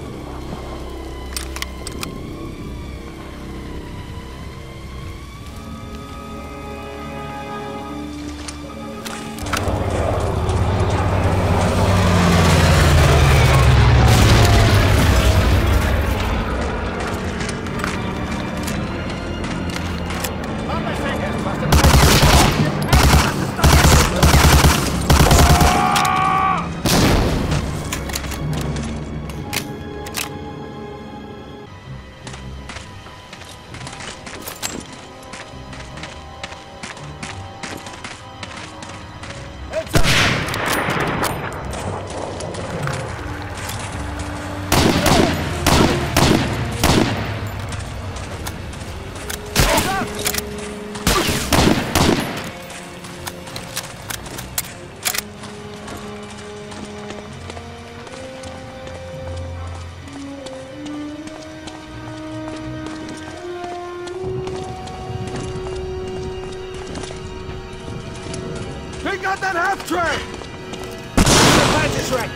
Speaker 3: Pick up that half track! Patch is right.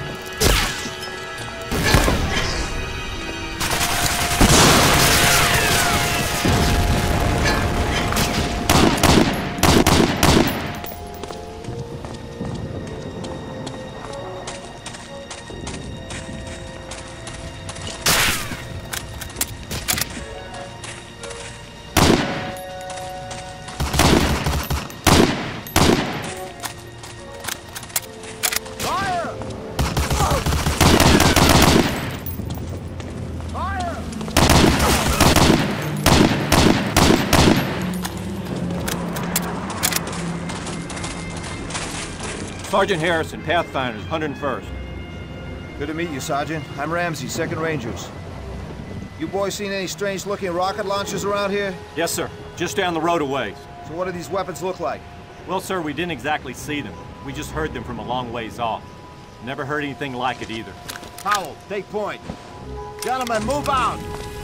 Speaker 5: Sergeant Harrison, Pathfinders, one hundred first.
Speaker 3: Good to meet you, Sergeant. I'm Ramsey, second Rangers. You boys seen any strange-looking rocket launchers around here?
Speaker 5: Yes, sir. Just down the road a ways.
Speaker 3: So what do these weapons look like?
Speaker 5: Well, sir, we didn't exactly see them. We just heard them from a long ways off. Never heard anything like it either.
Speaker 3: Powell, take point. Gentlemen, move out!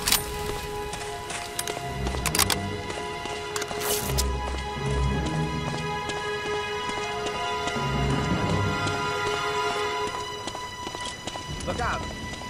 Speaker 3: Look out!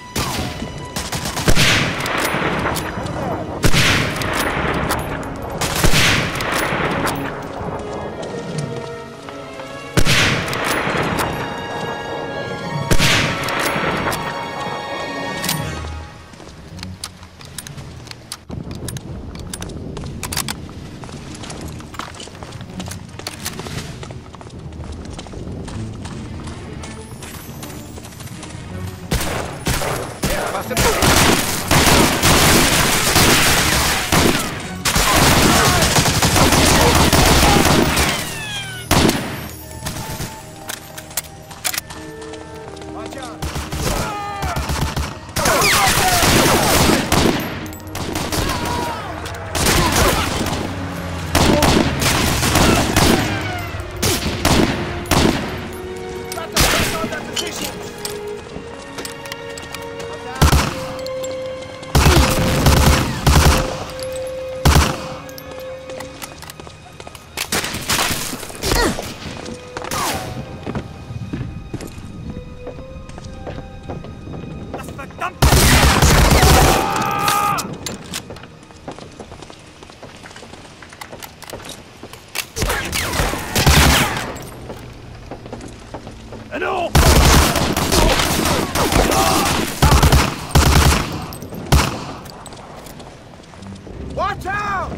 Speaker 3: Watch out!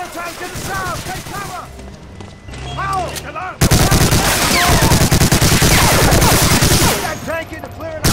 Speaker 3: tank to the south! Take cover! Powell! Get that tank in to clear it out!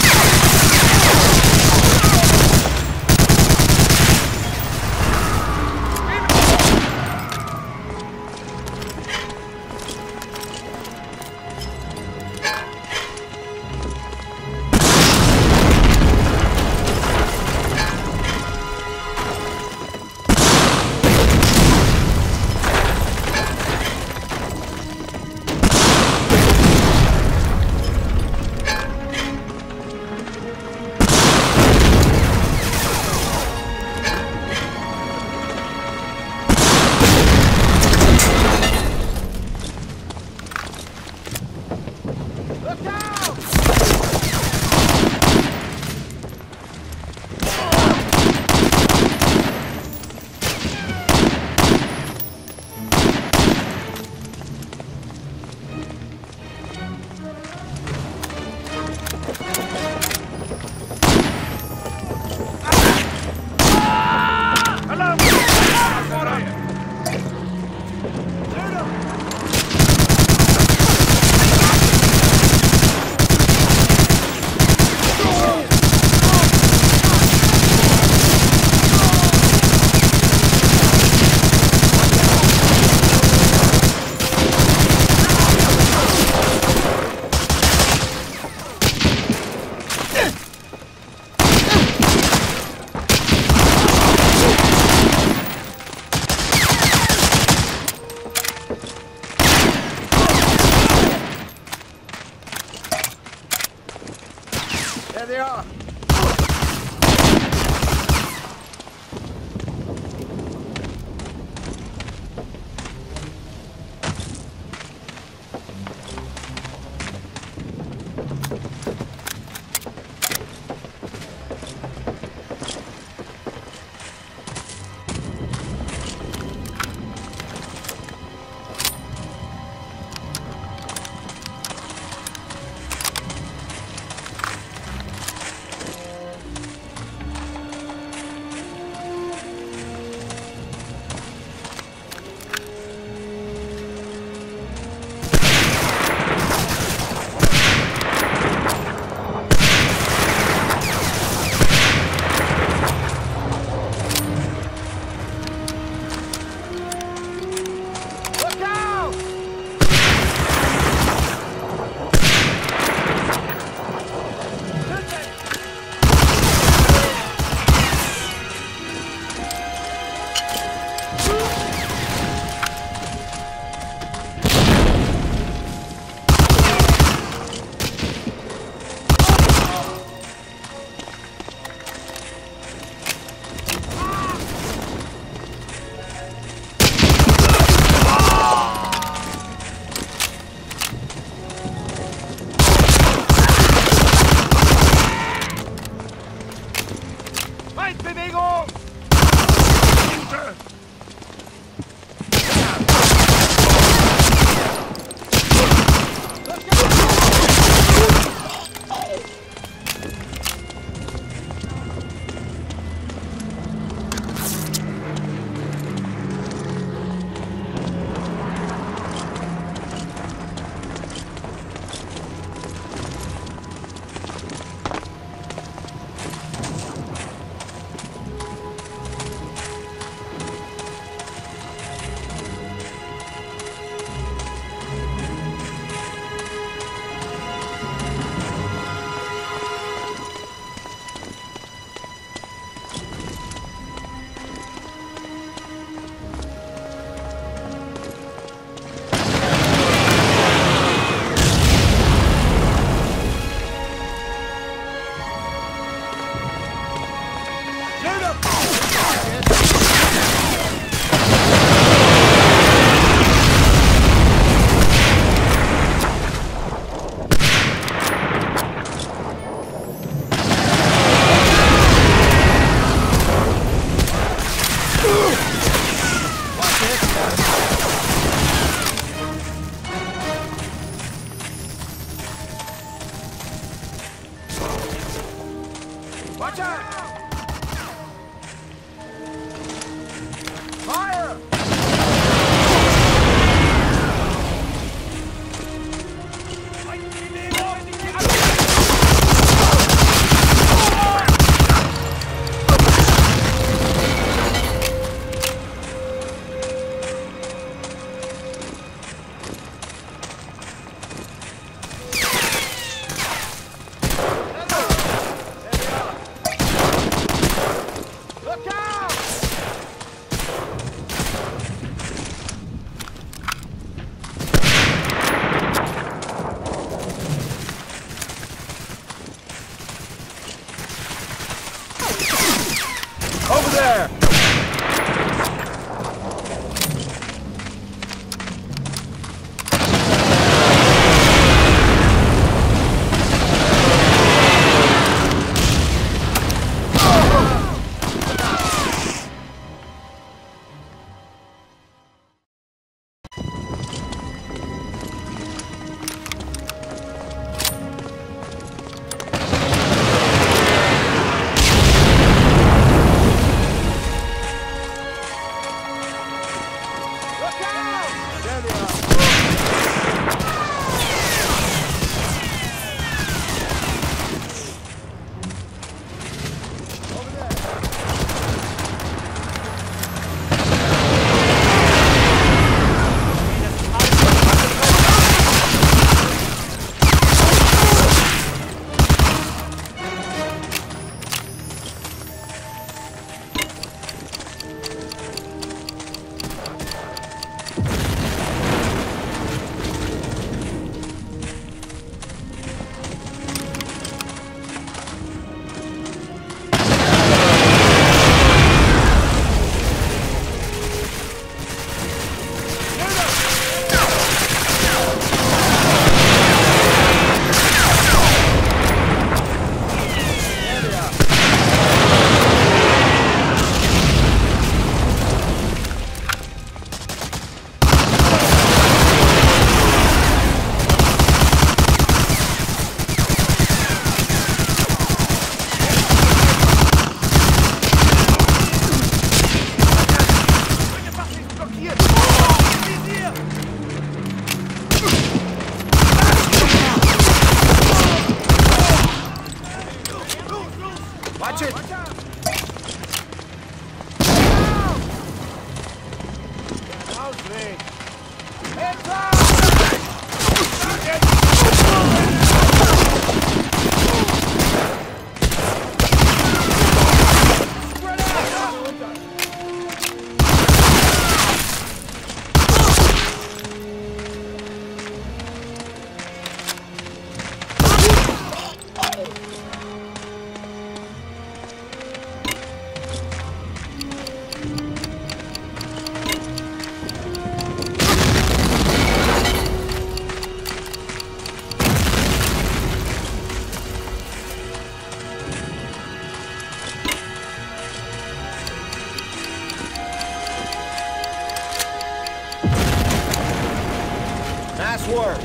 Speaker 3: Nice work.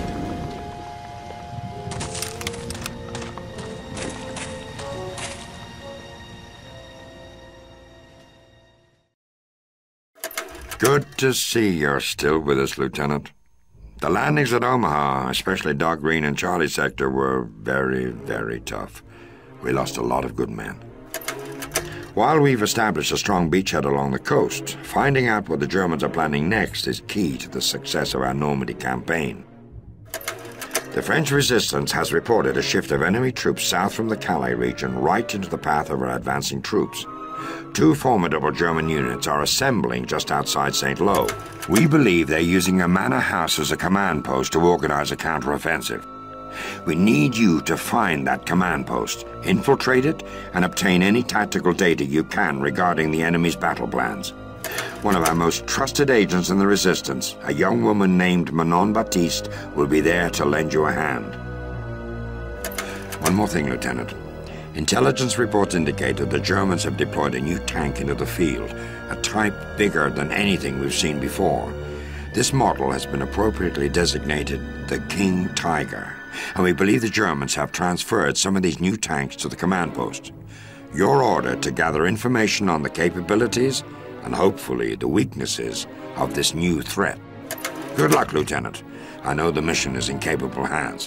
Speaker 1: Good to see you're still with us, Lieutenant. The landings at Omaha, especially Doc Green and Charlie Sector, were very, very tough. We lost a lot of good men. While we've established a strong beachhead along the coast, finding out what the Germans are planning next is key to the success of our Normandy campaign. The French resistance has reported a shift of enemy troops south from the Calais region right into the path of our advancing troops. Two formidable German units are assembling just outside Saint Lo. We believe they're using a manor house as a command post to organize a counteroffensive. We need you to find that command post, infiltrate it, and obtain any tactical data you can regarding the enemy's battle plans. One of our most trusted agents in the Resistance, a young woman named Manon Baptiste, will be there to lend you a hand. One more thing, Lieutenant. Intelligence reports indicate that the Germans have deployed a new tank into the field, a type bigger than anything we've seen before. This model has been appropriately designated the King Tiger, and we believe the Germans have transferred some of these new tanks to the command post. Your order to gather information on the capabilities and hopefully the weaknesses of this new threat. Good luck, Lieutenant. I know the mission is in capable hands.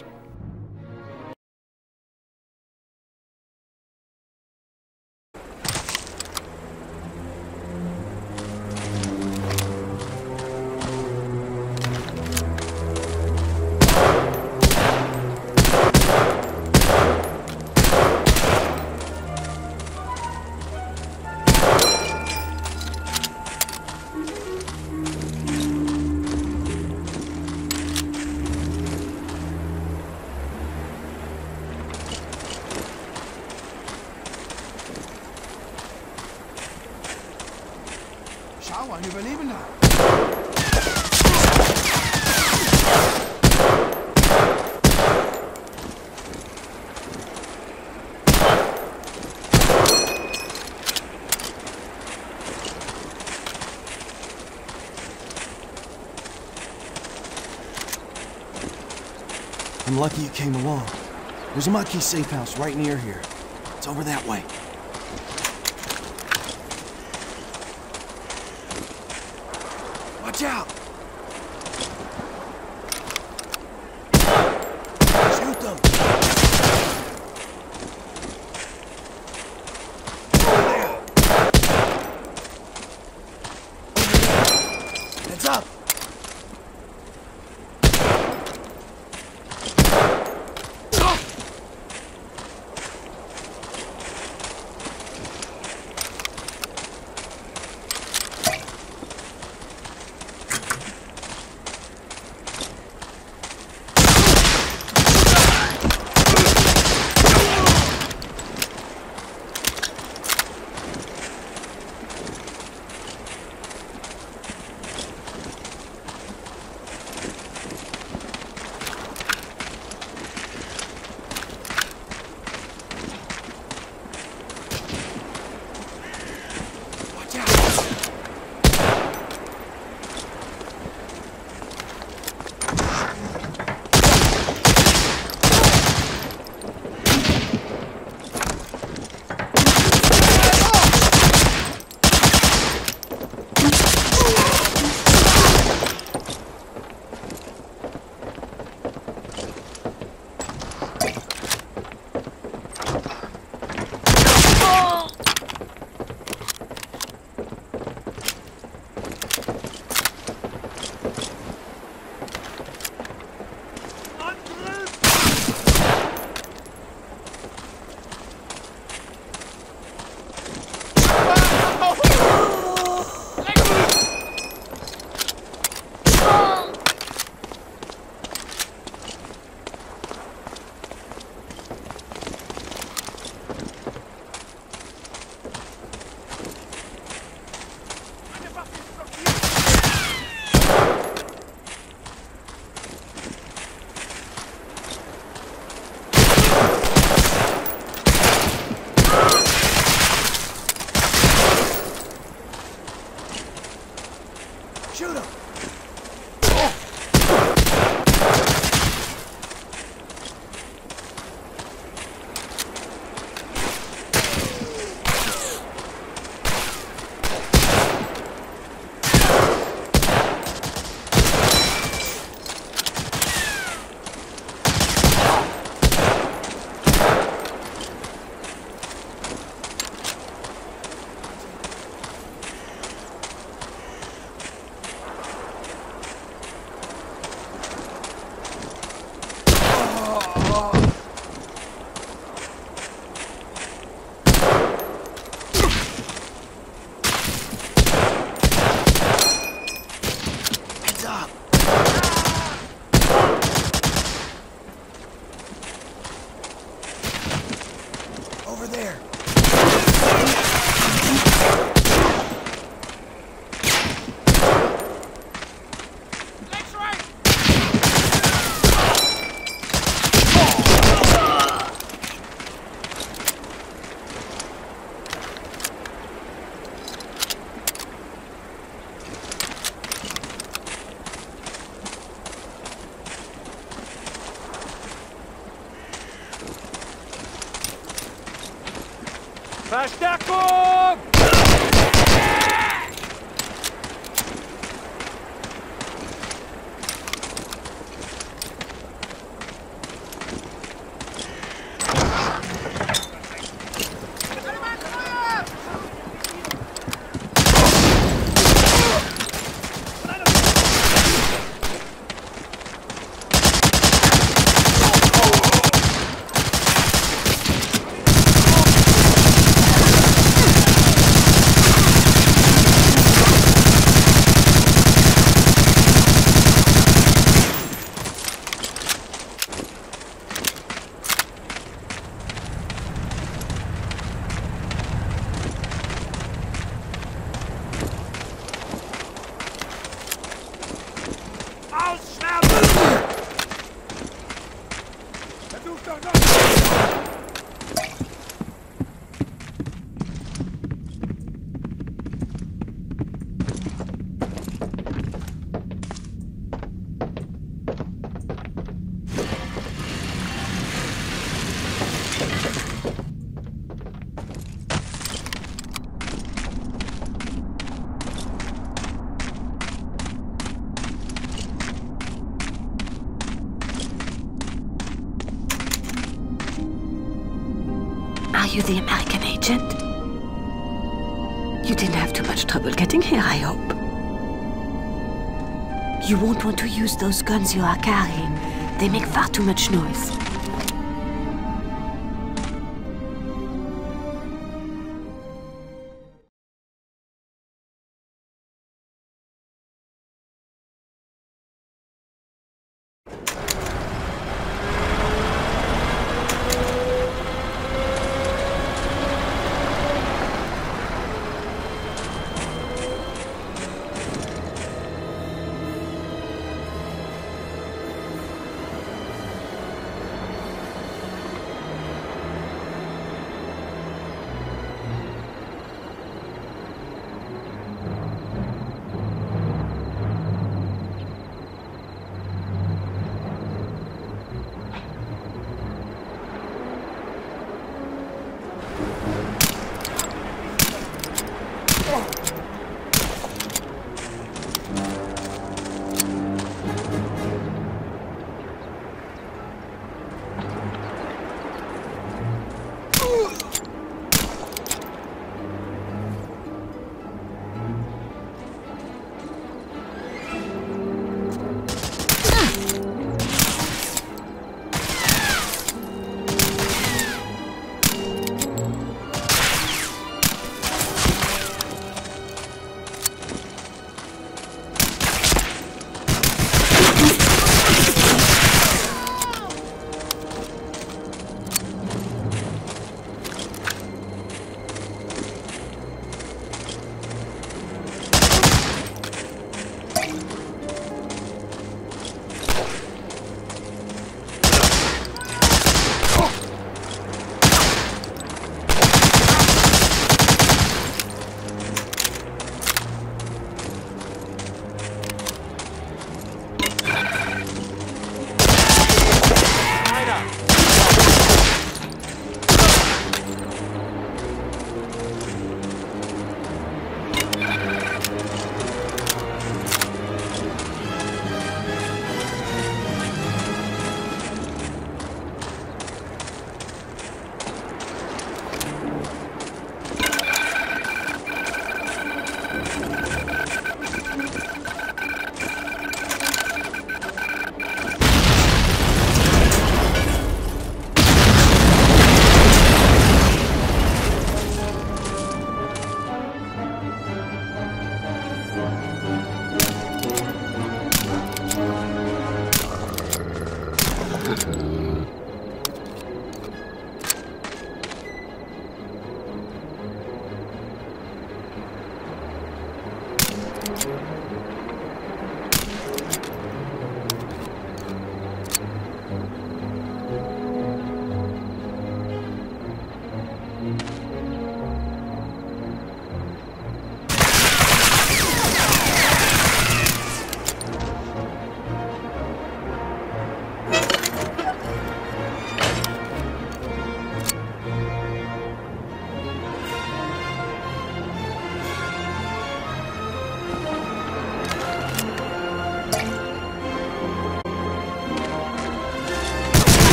Speaker 2: Schau, ein Überlebender!
Speaker 5: I'm lucky you came along. There's a Maquis safe house right near here. It's over that way. Watch out! Shoot them! Over there! Heads up!
Speaker 3: Shoot him! Over there.
Speaker 7: Legs right!
Speaker 11: Verstärkung!
Speaker 12: Are you the American agent? You didn't have too much trouble getting here, I hope. You won't want to use those guns you are carrying. They make far too much noise.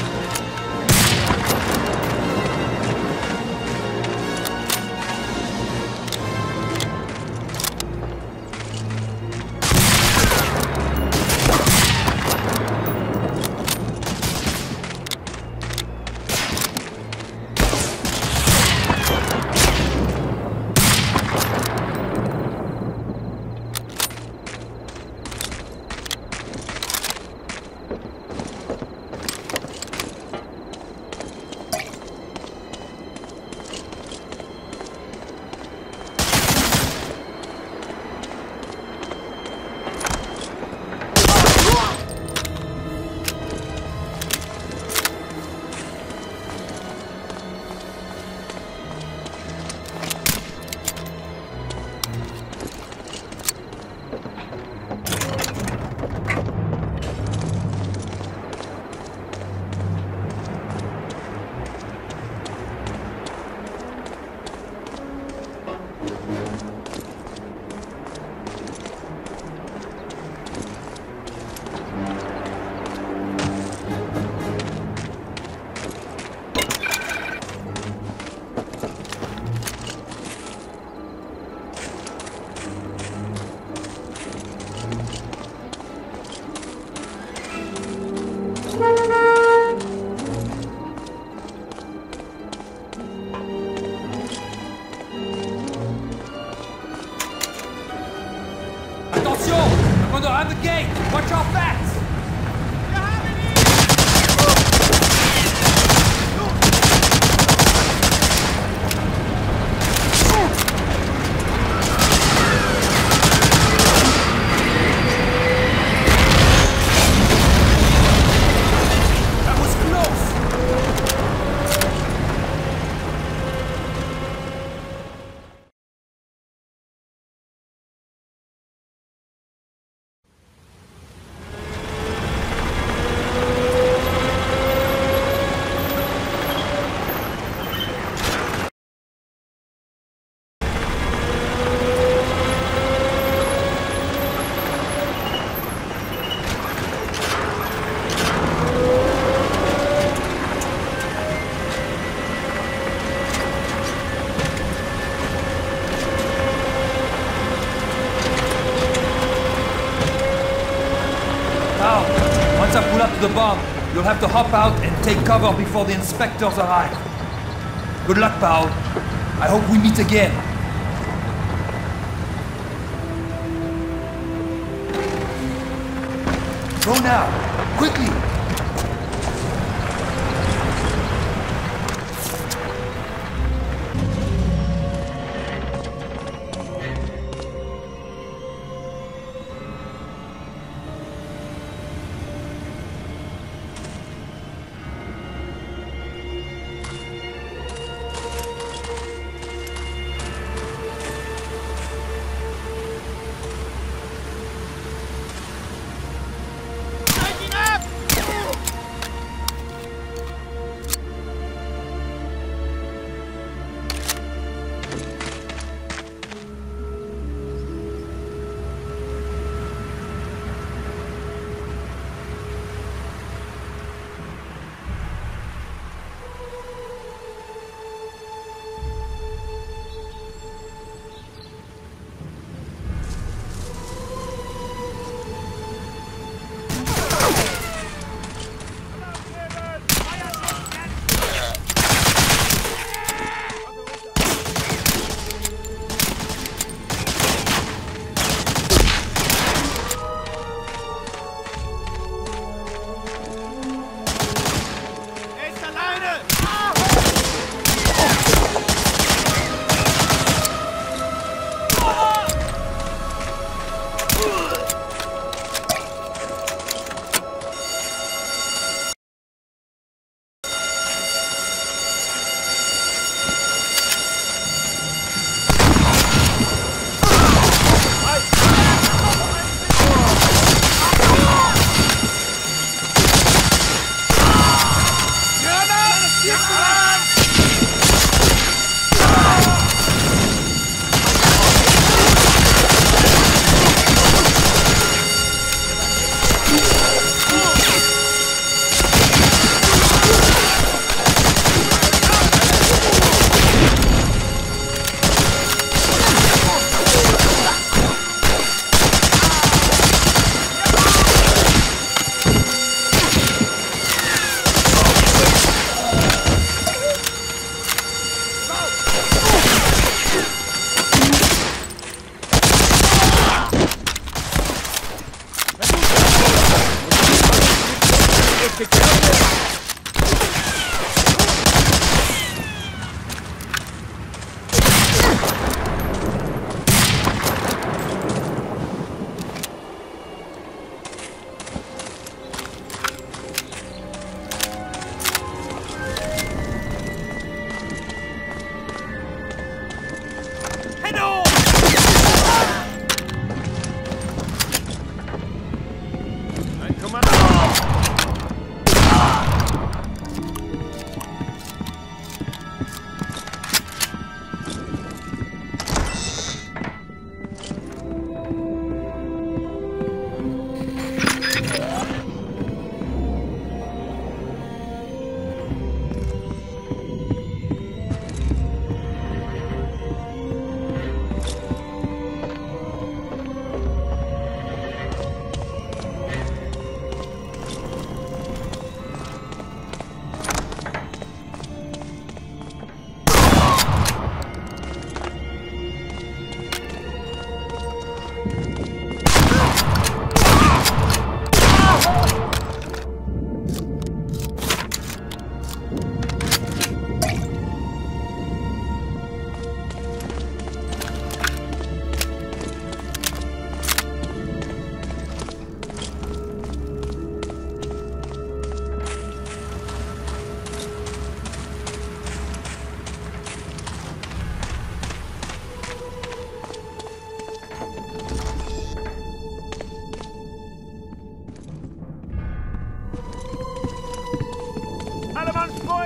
Speaker 11: On the gate! Watch our backs! Once I pull up to the bomb, you'll have to hop out and take cover before the inspectors arrive. Good luck, pal. I hope we meet again. Go now! Quickly!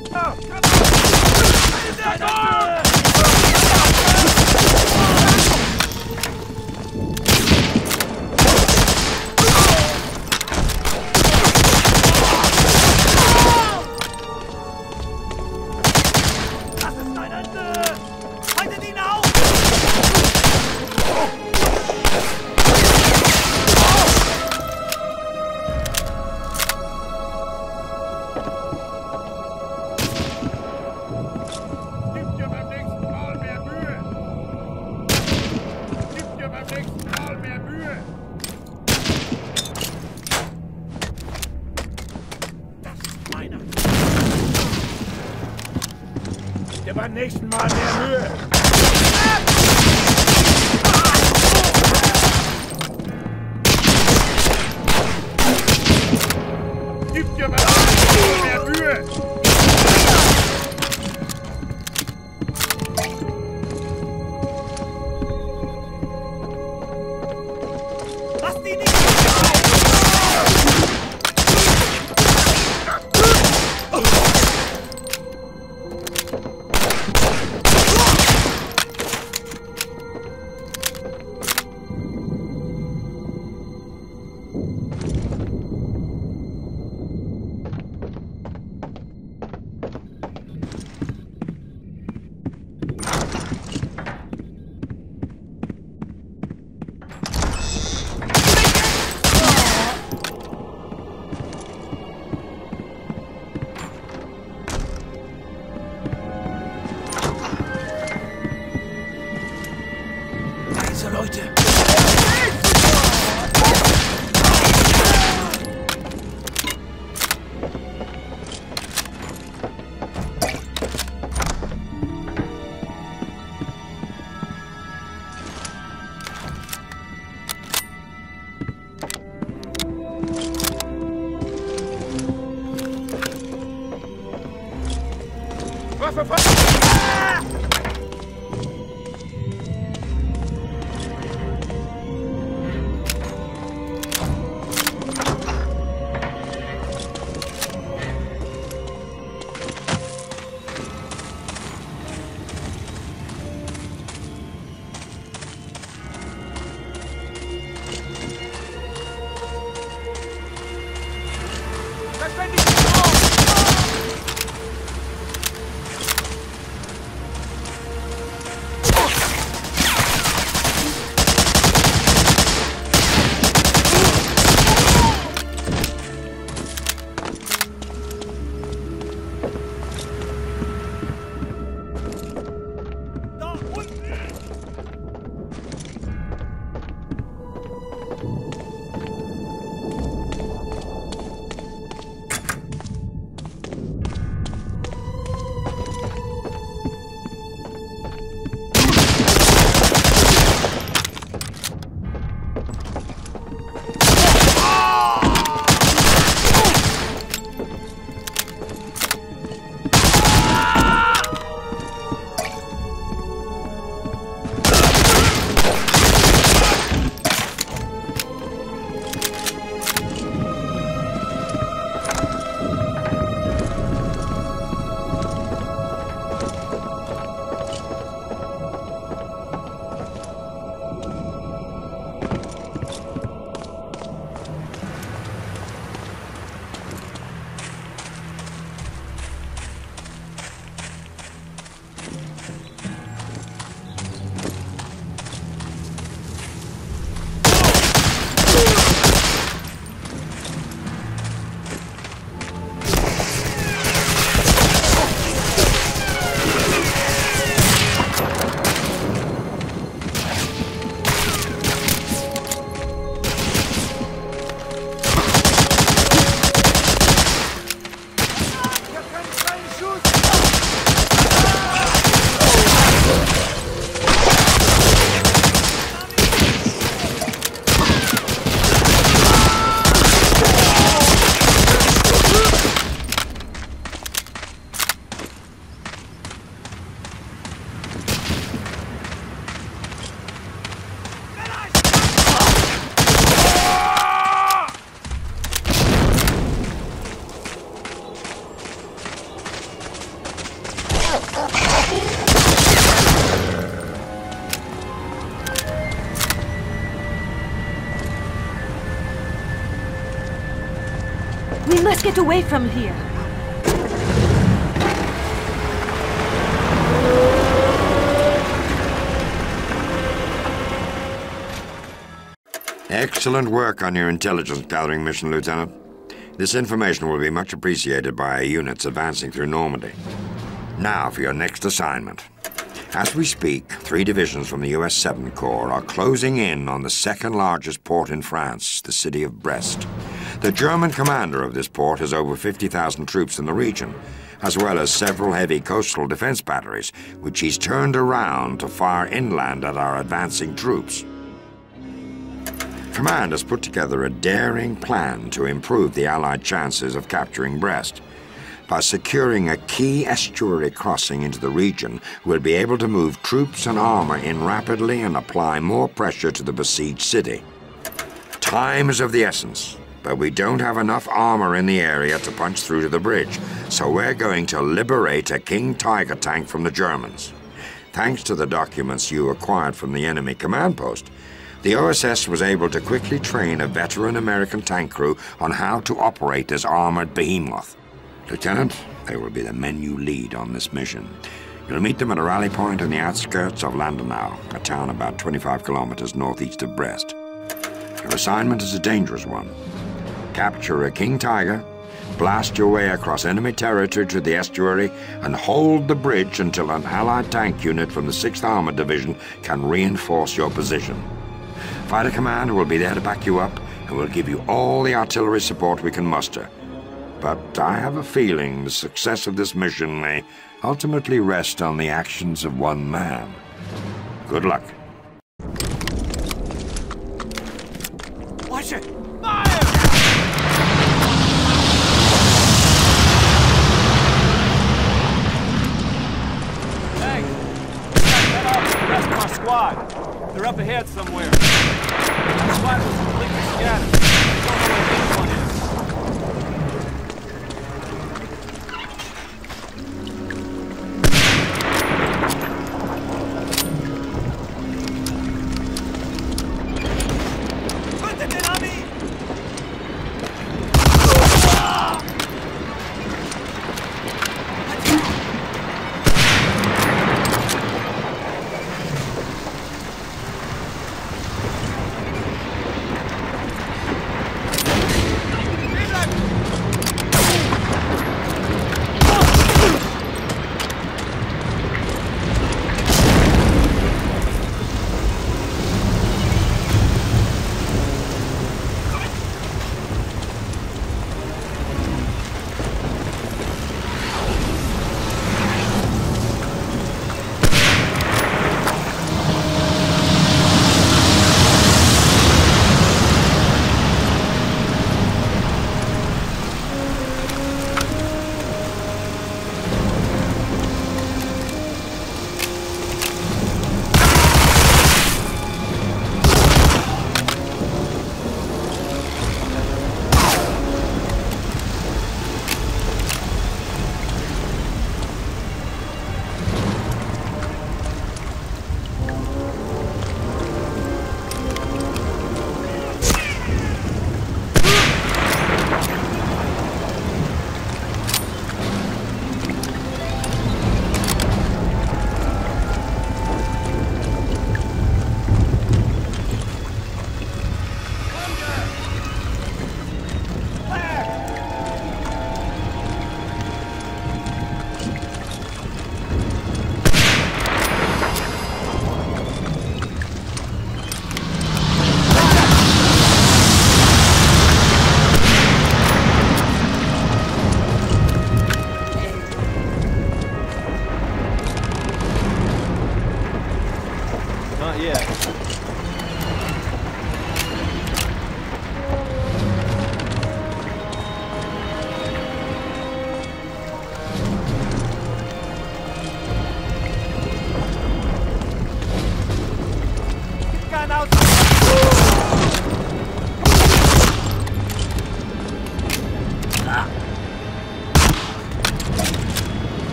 Speaker 13: Beim nächsten Mal mehr Mühe. Gibt dir beim nächsten Mal mehr Mühe. Lass die nicht!
Speaker 11: Leute!
Speaker 13: Waffe, Waffe! Ah!
Speaker 12: We must get away from here.
Speaker 1: Excellent work on your intelligence gathering mission, Lieutenant. This information will be much appreciated by our units advancing through Normandy. Now for your next assignment. As we speak, three divisions from the U S seventh Corps are closing in on the second largest port in France, the city of Brest. The German commander of this port has over fifty thousand troops in the region, as well as several heavy coastal defense batteries, which he's turned around to fire inland at our advancing troops. Command has put together a daring plan to improve the Allied chances of capturing Brest. By securing a key estuary crossing into the region, we'll be able to move troops and armor in rapidly and apply more pressure to the besieged city. Time is of the essence, but we don't have enough armor in the area to punch through to the bridge, so we're going to liberate a King Tiger tank from the Germans. Thanks to the documents you acquired from the enemy command post, the O S S was able to quickly train a veteran American tank crew on how to operate this armored behemoth. Lieutenant, they will be the men you lead on this mission. You'll meet them at a rally point on the outskirts of Landenau, a town about twenty-five kilometers northeast of Brest. Your assignment is a dangerous one. Capture a King Tiger, blast your way across enemy territory to the estuary, and hold the bridge until an Allied tank unit from the sixth Armored Division can reinforce your position. Fighter Command will be there to back you up, and will give you all the artillery support we can muster. But I have a feeling the success of this mission may ultimately rest on the actions of one man. Good luck.
Speaker 11: Watch it! Fire! Hey! Head off the rest of our squad. They're up ahead somewhere. Our squad was completely scattered. We don't know where anyone is.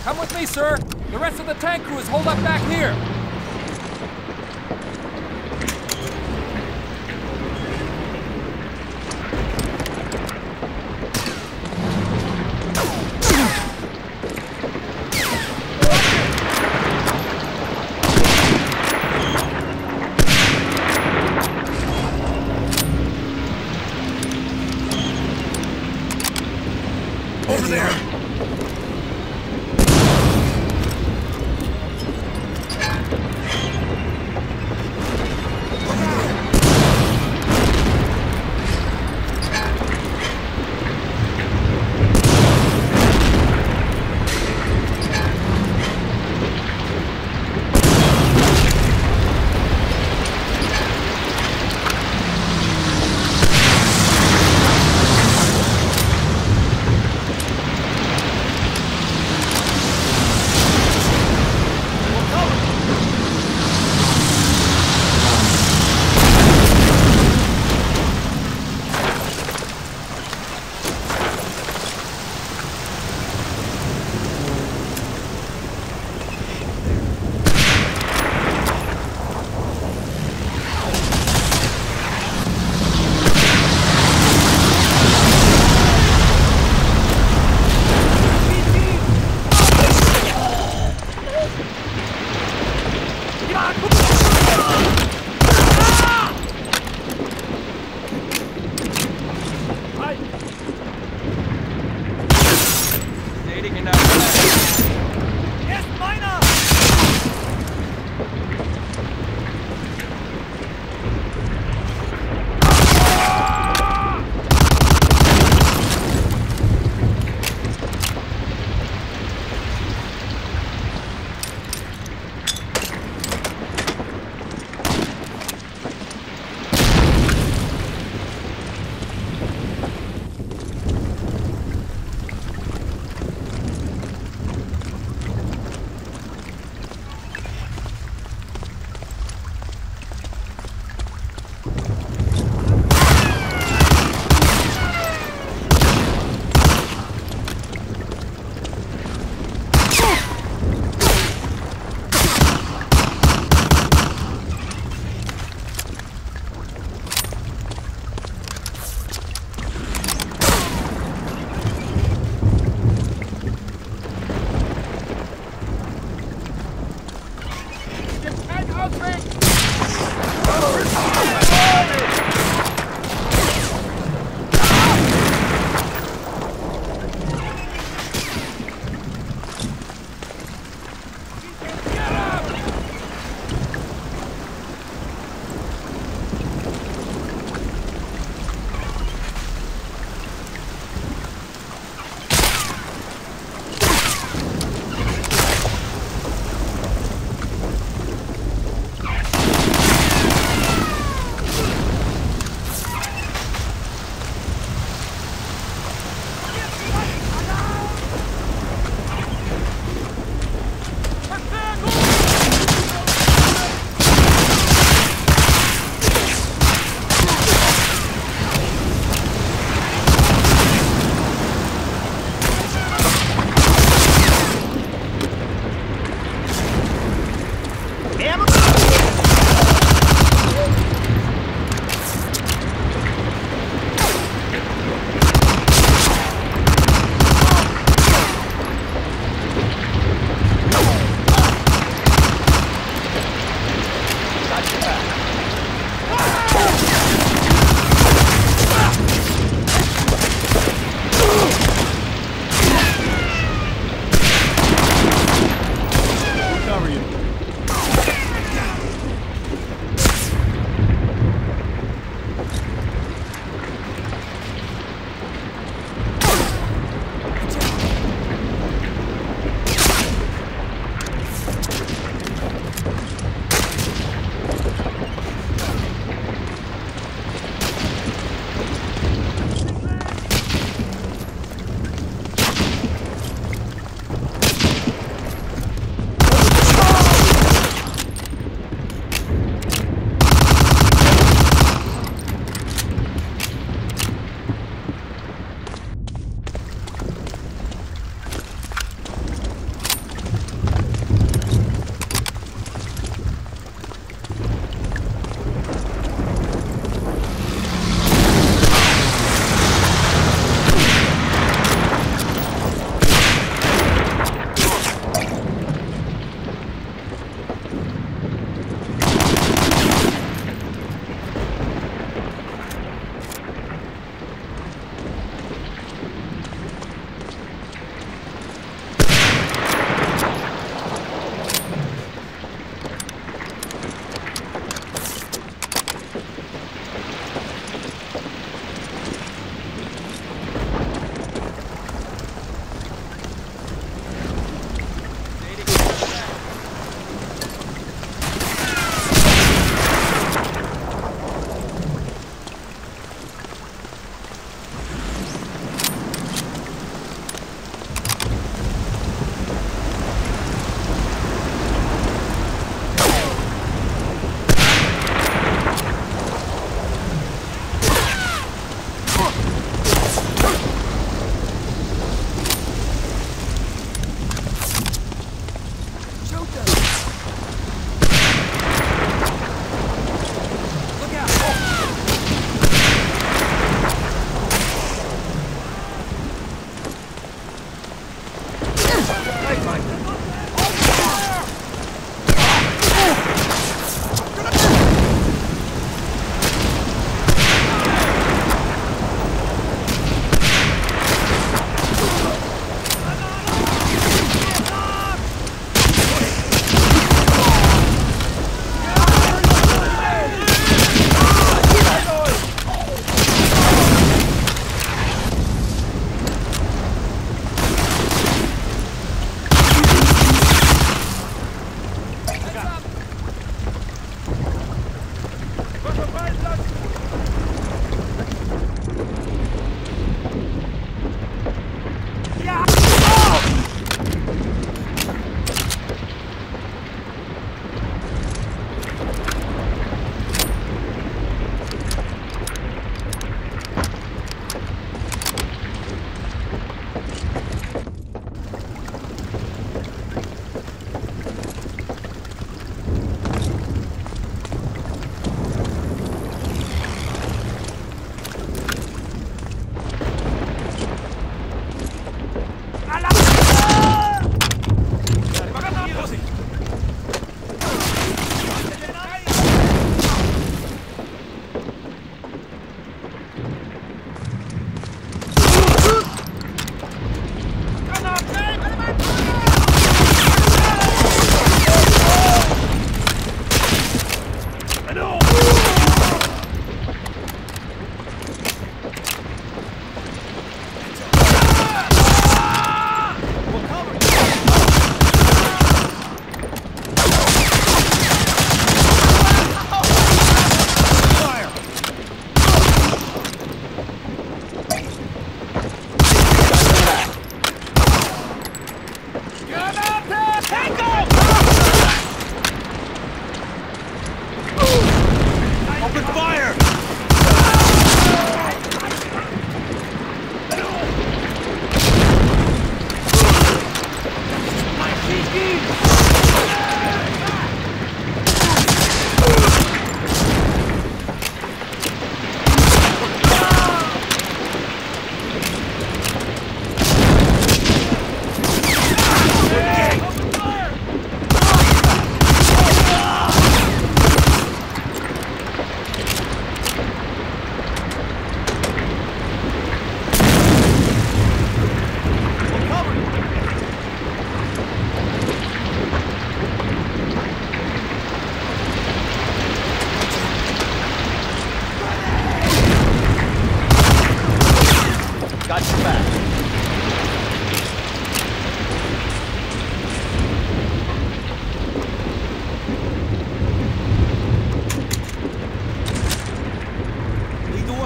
Speaker 11: Come with me, sir. The rest of the tank crew is holed up back here.
Speaker 13: Over there!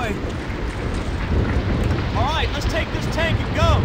Speaker 11: way.
Speaker 5: All right, let's take this tank and go.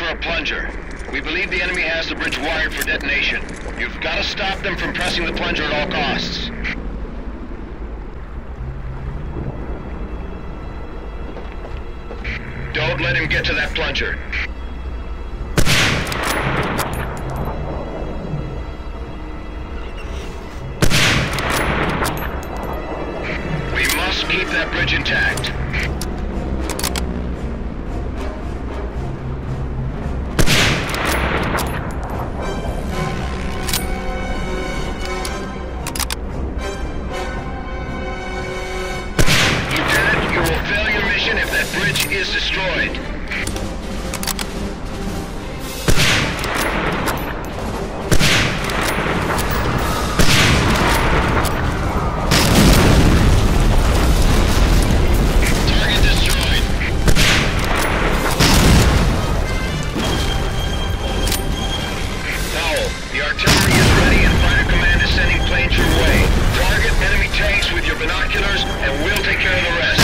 Speaker 10: for a plunger. We believe the enemy has the bridge wired for detonation. You've got to stop them from pressing the plunger at all costs. Don't let him get to that plunger. We must keep that bridge intact. Is destroyed. Target destroyed. Powell, the artillery is ready and Fighter Command is sending planes your way. Target enemy tanks with your binoculars and we'll take care of the rest.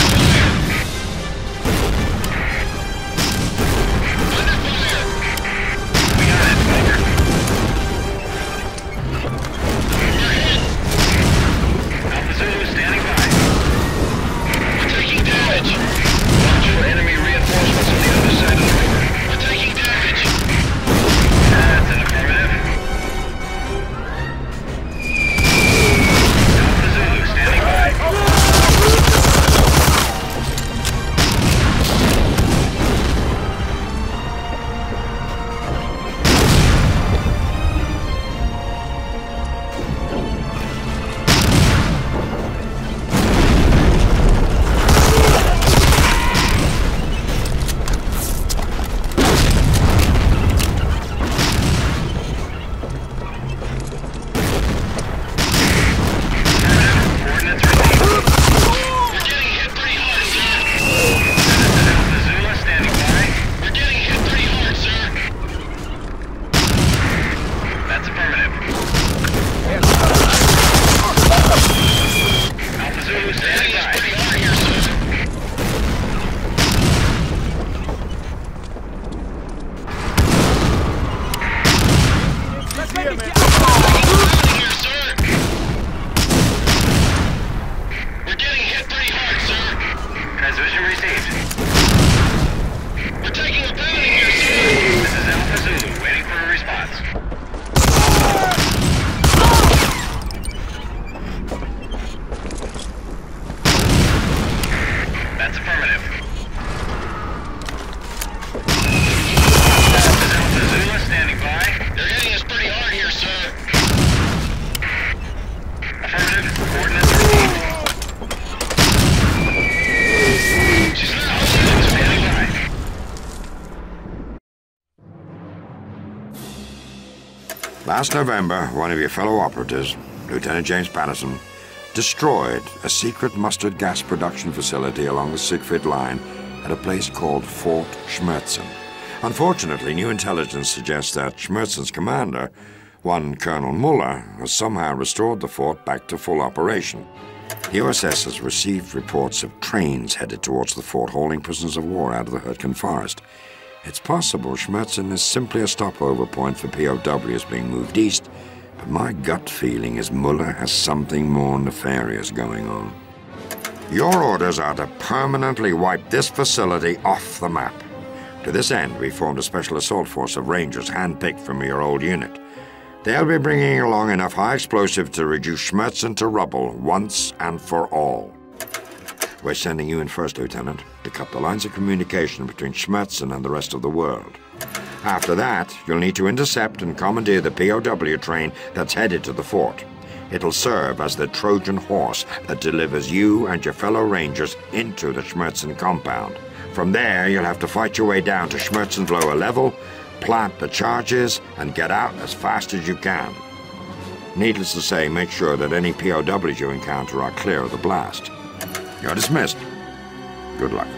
Speaker 1: Last November, one of your fellow operatives, Lieutenant James Patterson, destroyed a secret mustard gas production facility along the Siegfried Line at a place called Fort Schmerzen. Unfortunately, new intelligence suggests that Schmerzen's commander, one Colonel Muller, has somehow restored the fort back to full operation. The O S S has received reports of trains headed towards the fort hauling prisoners of war out of the Hurtgen Forest. It's possible Schmerzen is simply a stopover point for P O Ws being moved east, but my gut feeling is Muller has something more nefarious going on. Your orders are to permanently wipe this facility off the map. To this end, we formed a special assault force of Rangers handpicked from your old unit. They'll be bringing along enough high explosive to reduce Schmerzen to rubble once and for all. We're sending you in first, Lieutenant, to cut the lines of communication between Schmerzen and the rest of the world. After that, you'll need to intercept and commandeer the P O W train that's headed to the fort. It'll serve as the Trojan horse that delivers you and your fellow Rangers into the Schmerzen compound. From there, you'll have to fight your way down to Schmerzen's lower level, plant the charges, and get out as fast as you can. Needless to say, make sure that any P O Ws you encounter are clear of the blast. You're dismissed. Good luck.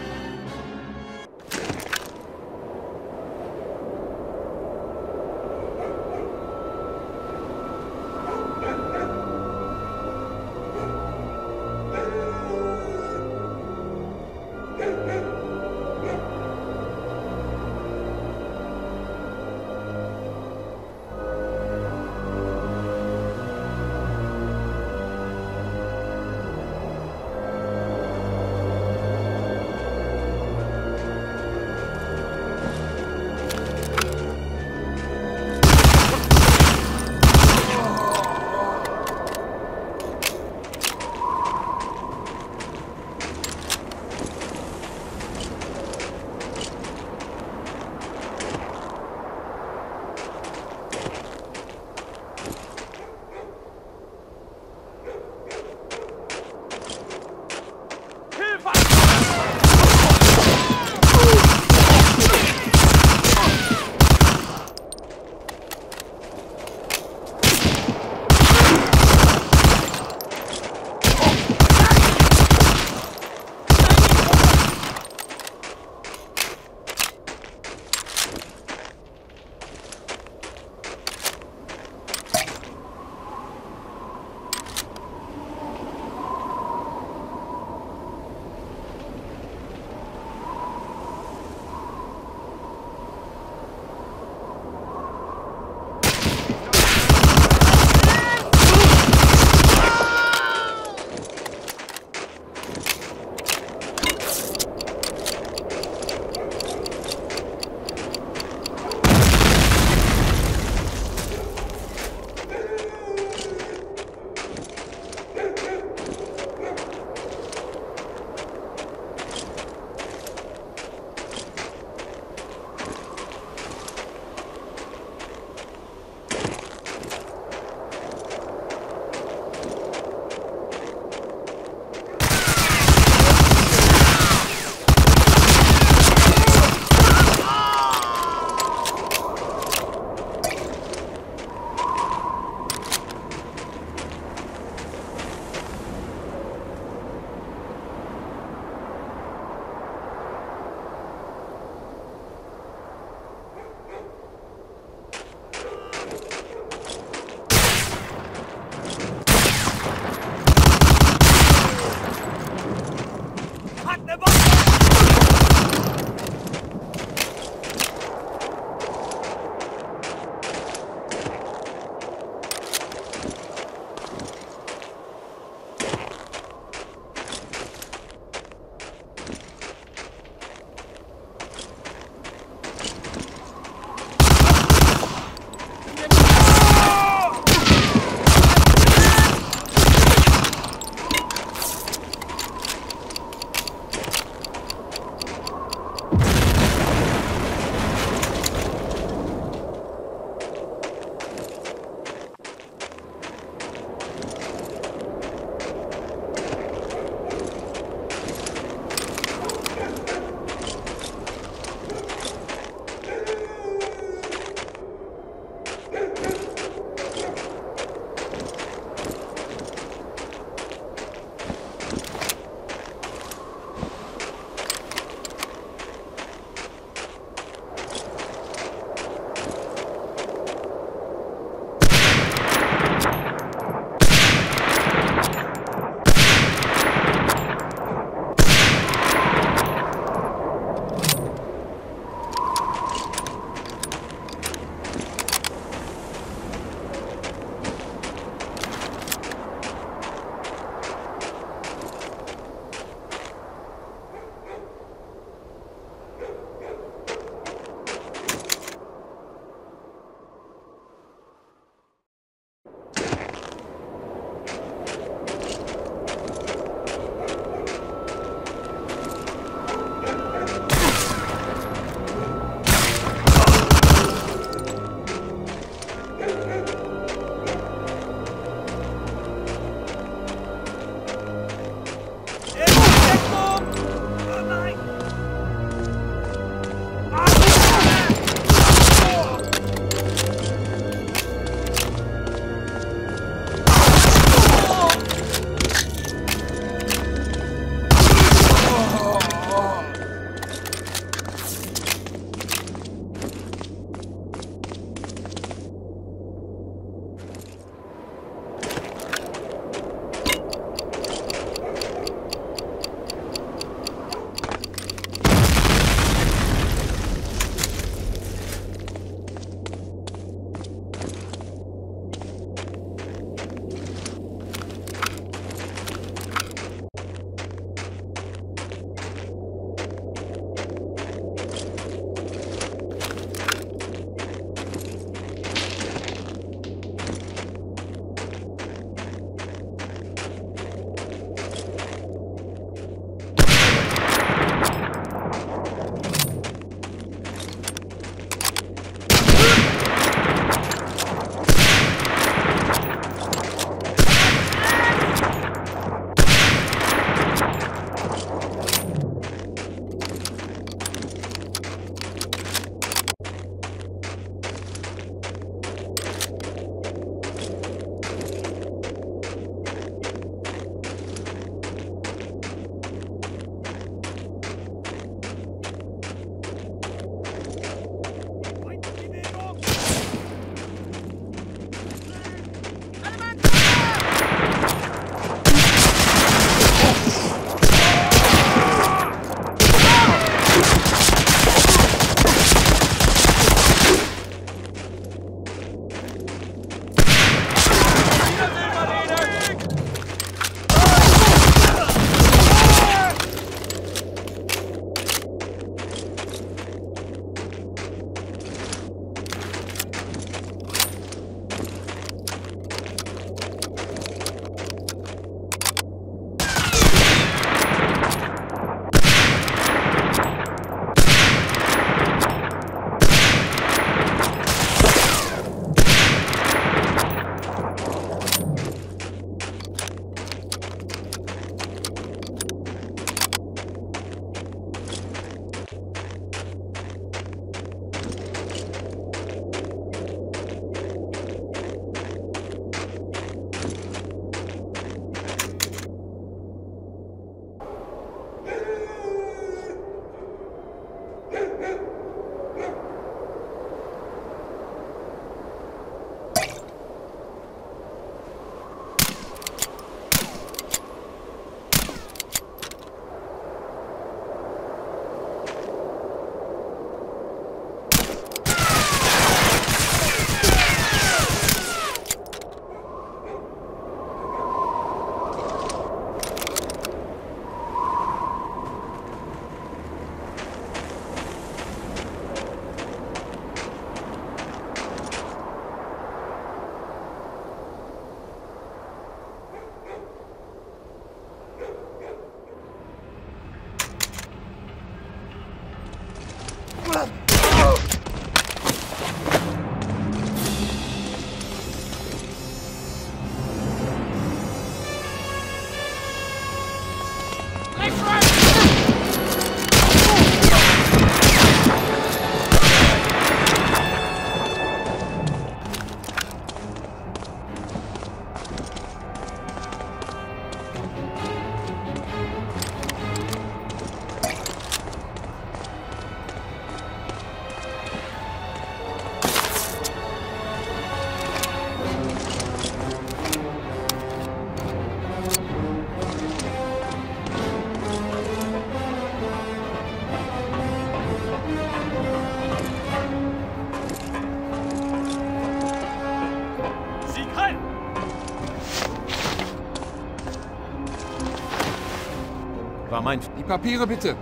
Speaker 5: War mein...
Speaker 4: Die Papiere bitte.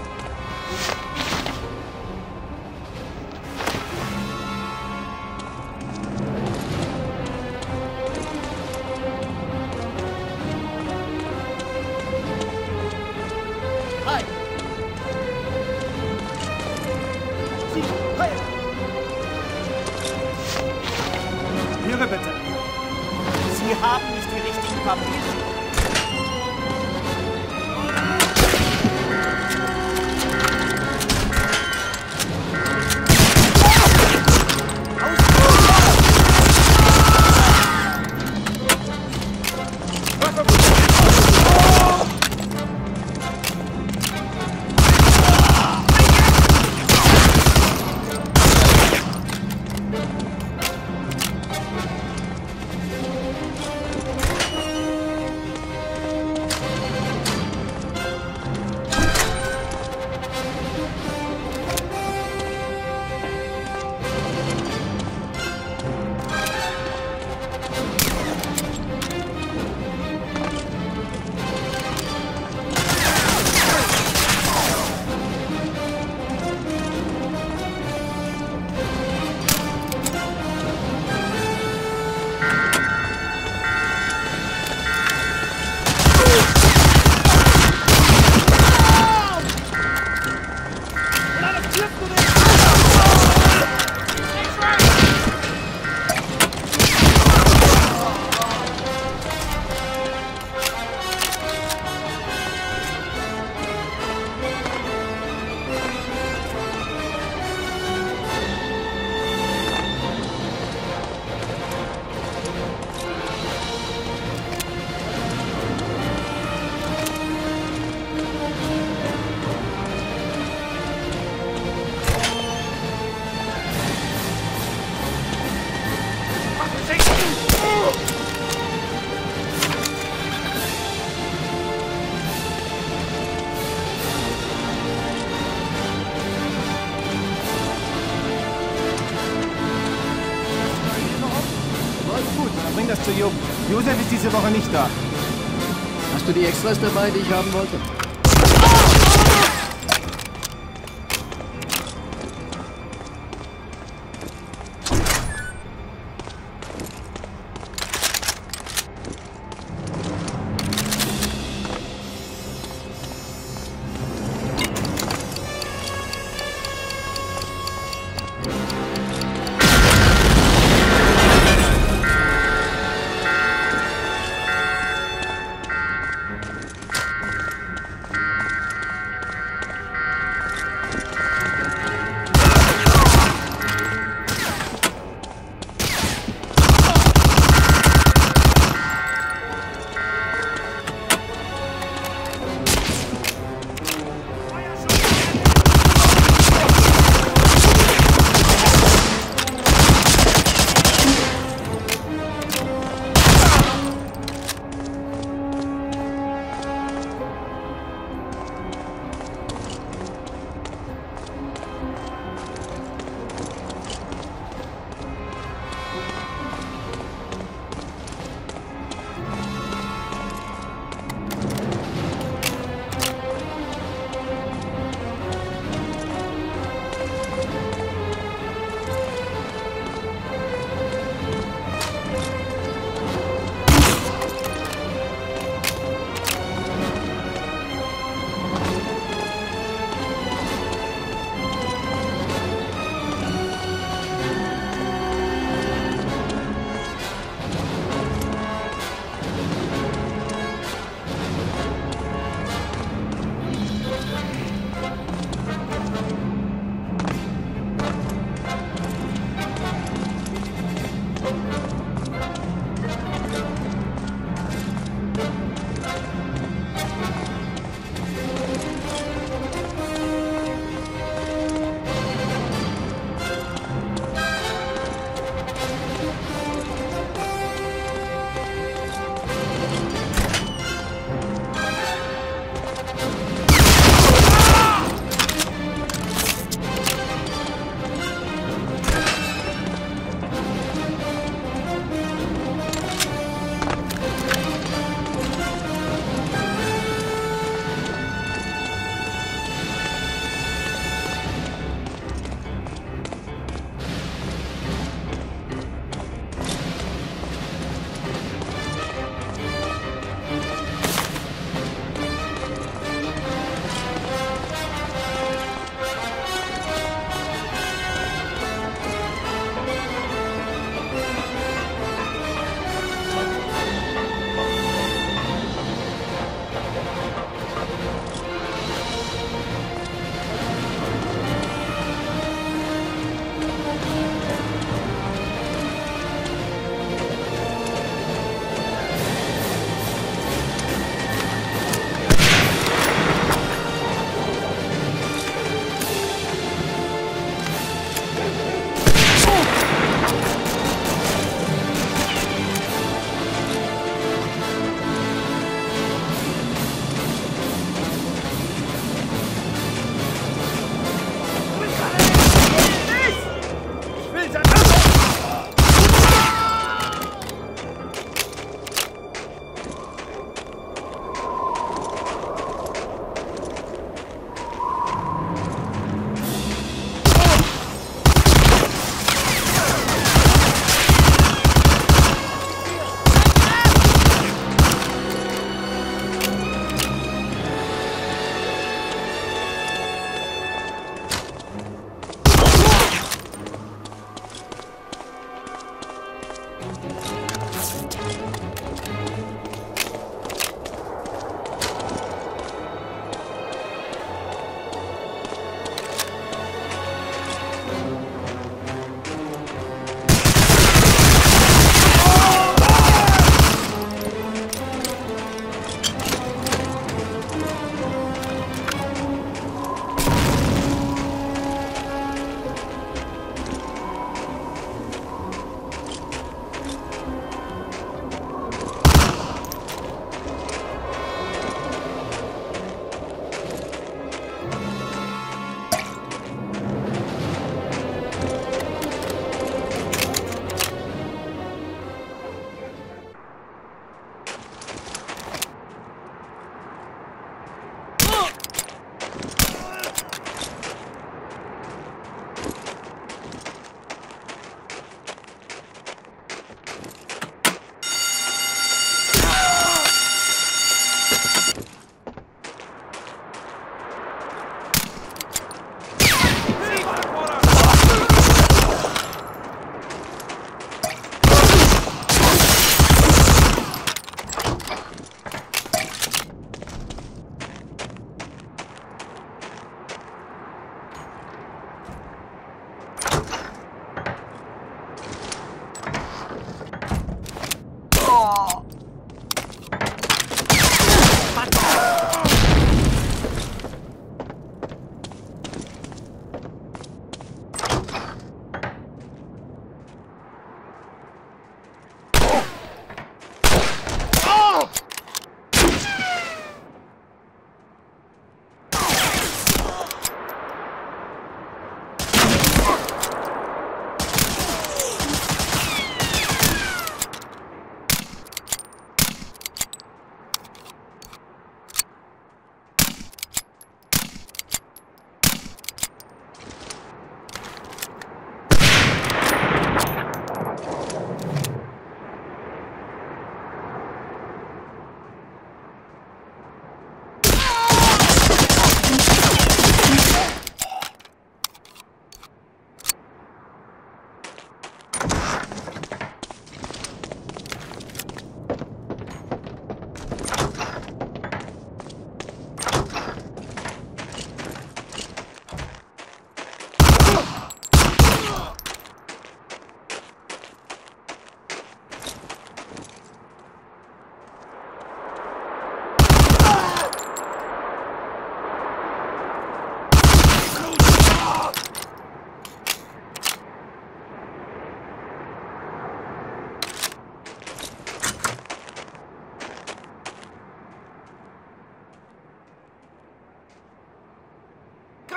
Speaker 7: Hi. Sie, hi.
Speaker 2: Ihre bitte.
Speaker 7: Sie haben nicht die richtigen Papiere.
Speaker 2: Bring das zu Jo. Josef ist diese Woche nicht da.
Speaker 9: Hast du die Extras dabei, die ich haben wollte?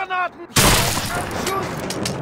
Speaker 13: Granaten! Schuss!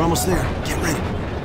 Speaker 5: almost there. Get ready.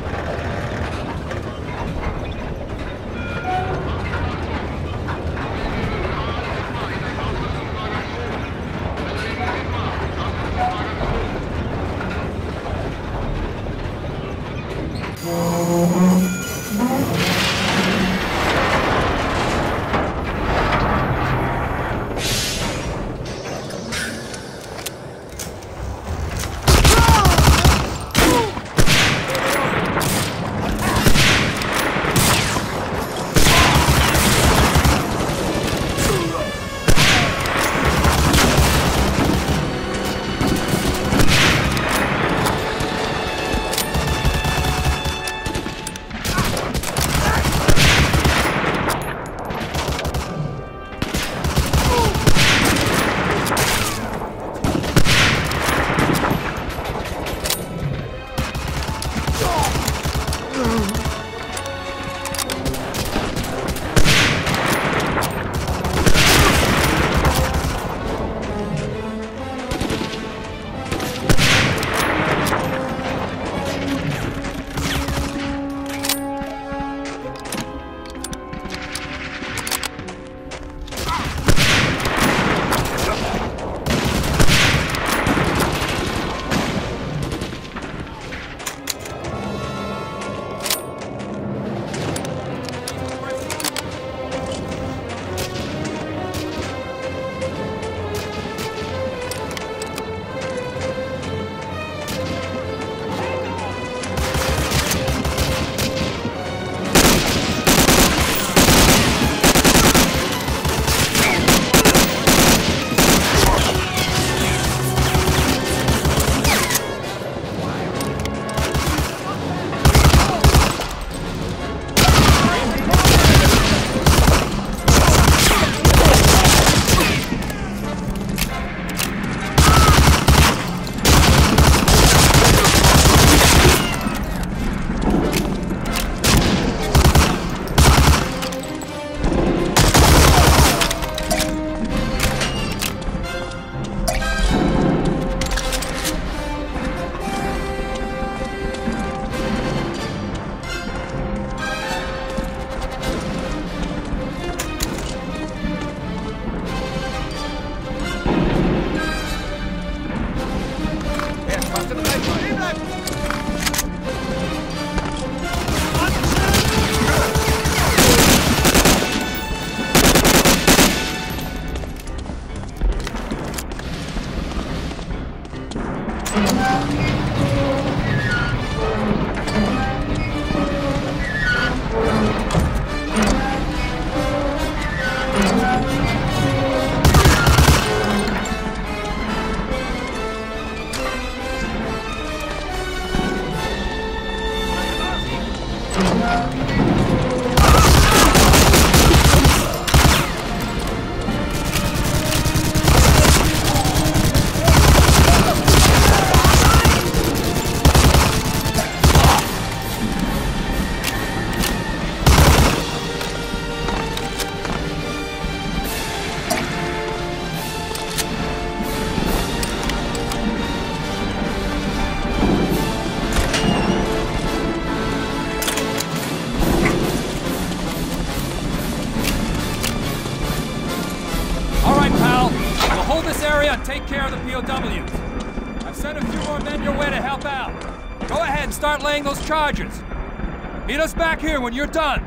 Speaker 11: Take care of the P O Ws. I've sent a few more men your way to help out. Go ahead and start laying those charges. Meet us back here when you're done.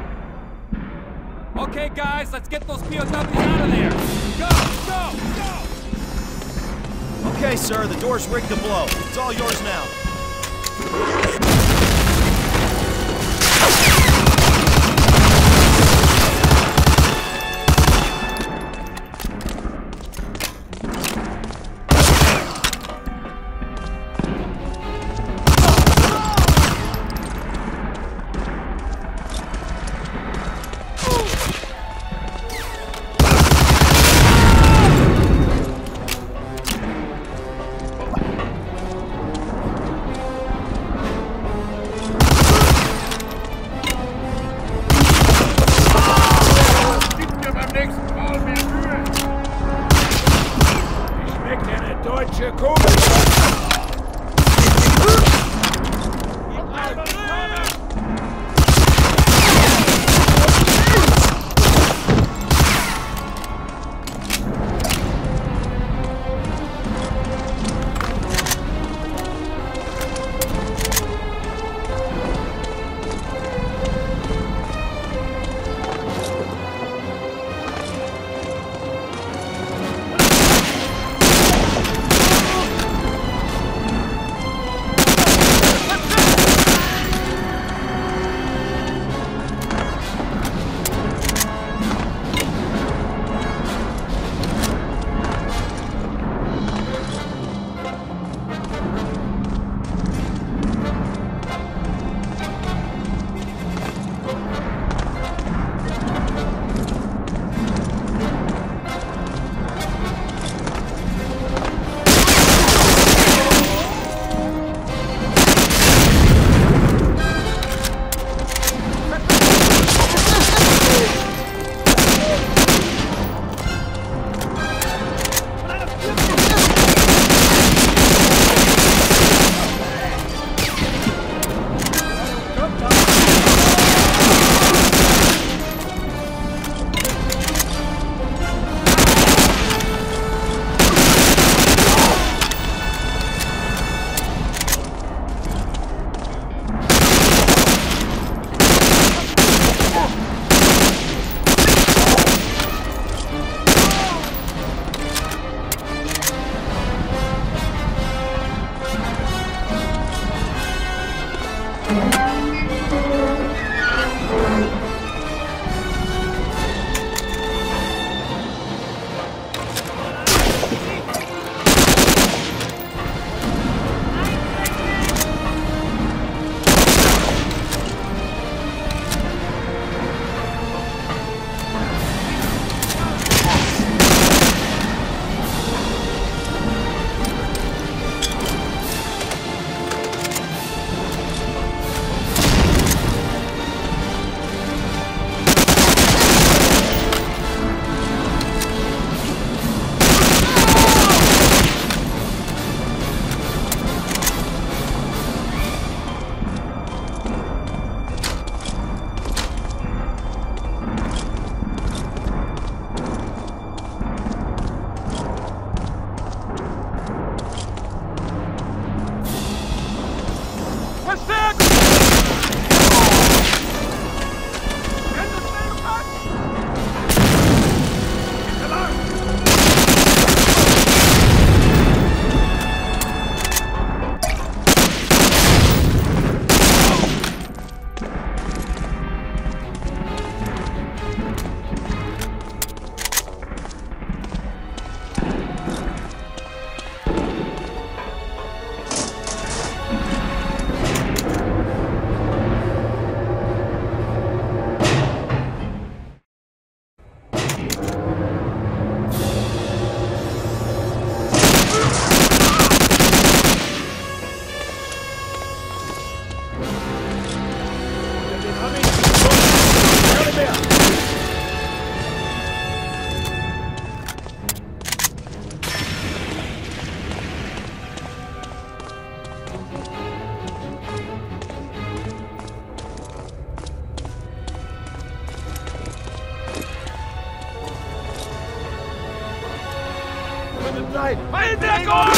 Speaker 11: Okay, guys, let's get those P O Ws out of there. Go, go, go!
Speaker 5: Okay, sir, the door's rigged to blow. It's all yours now.
Speaker 13: Deutsche Kugel! Bitte bleiben!
Speaker 11: In Deckung!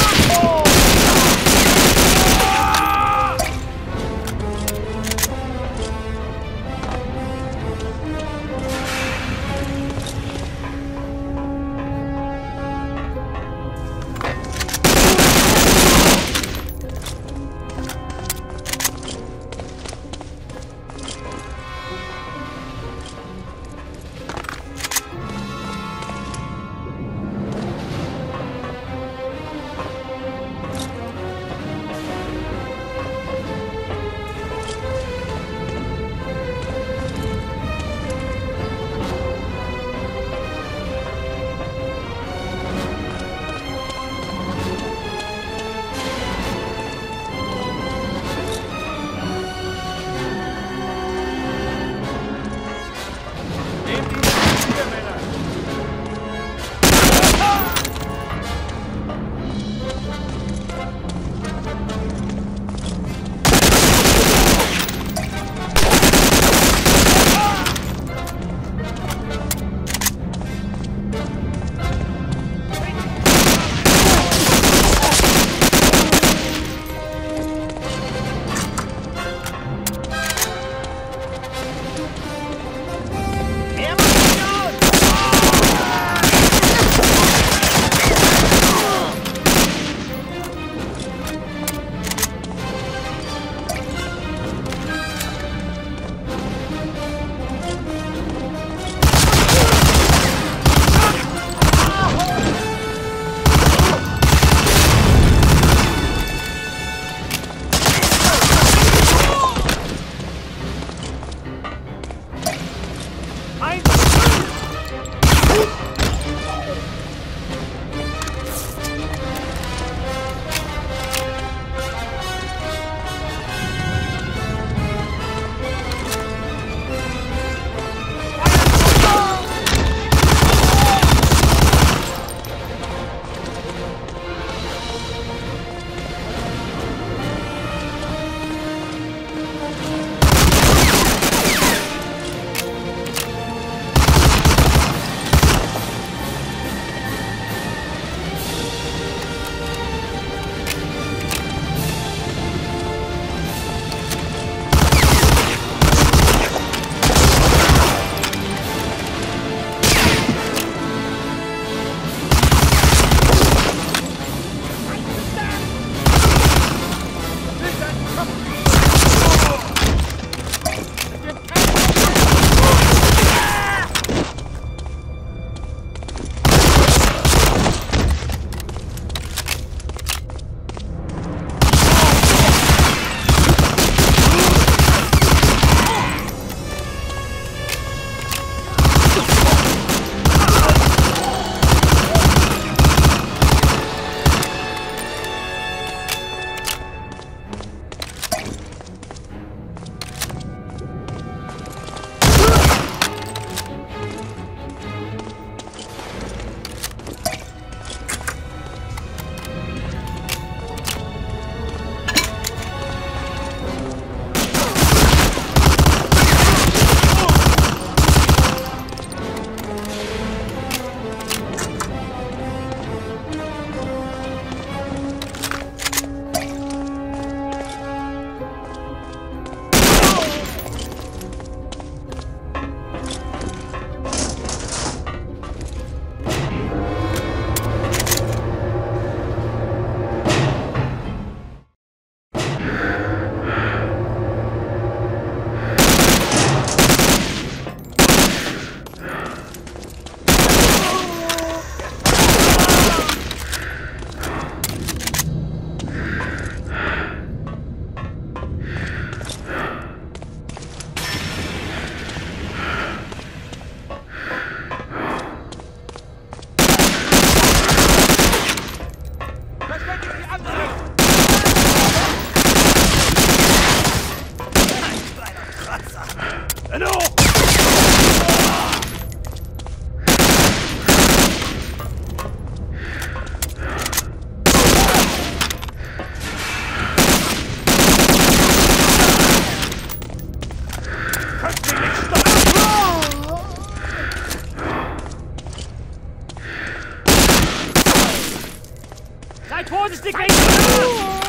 Speaker 11: vorsichtig, Agent!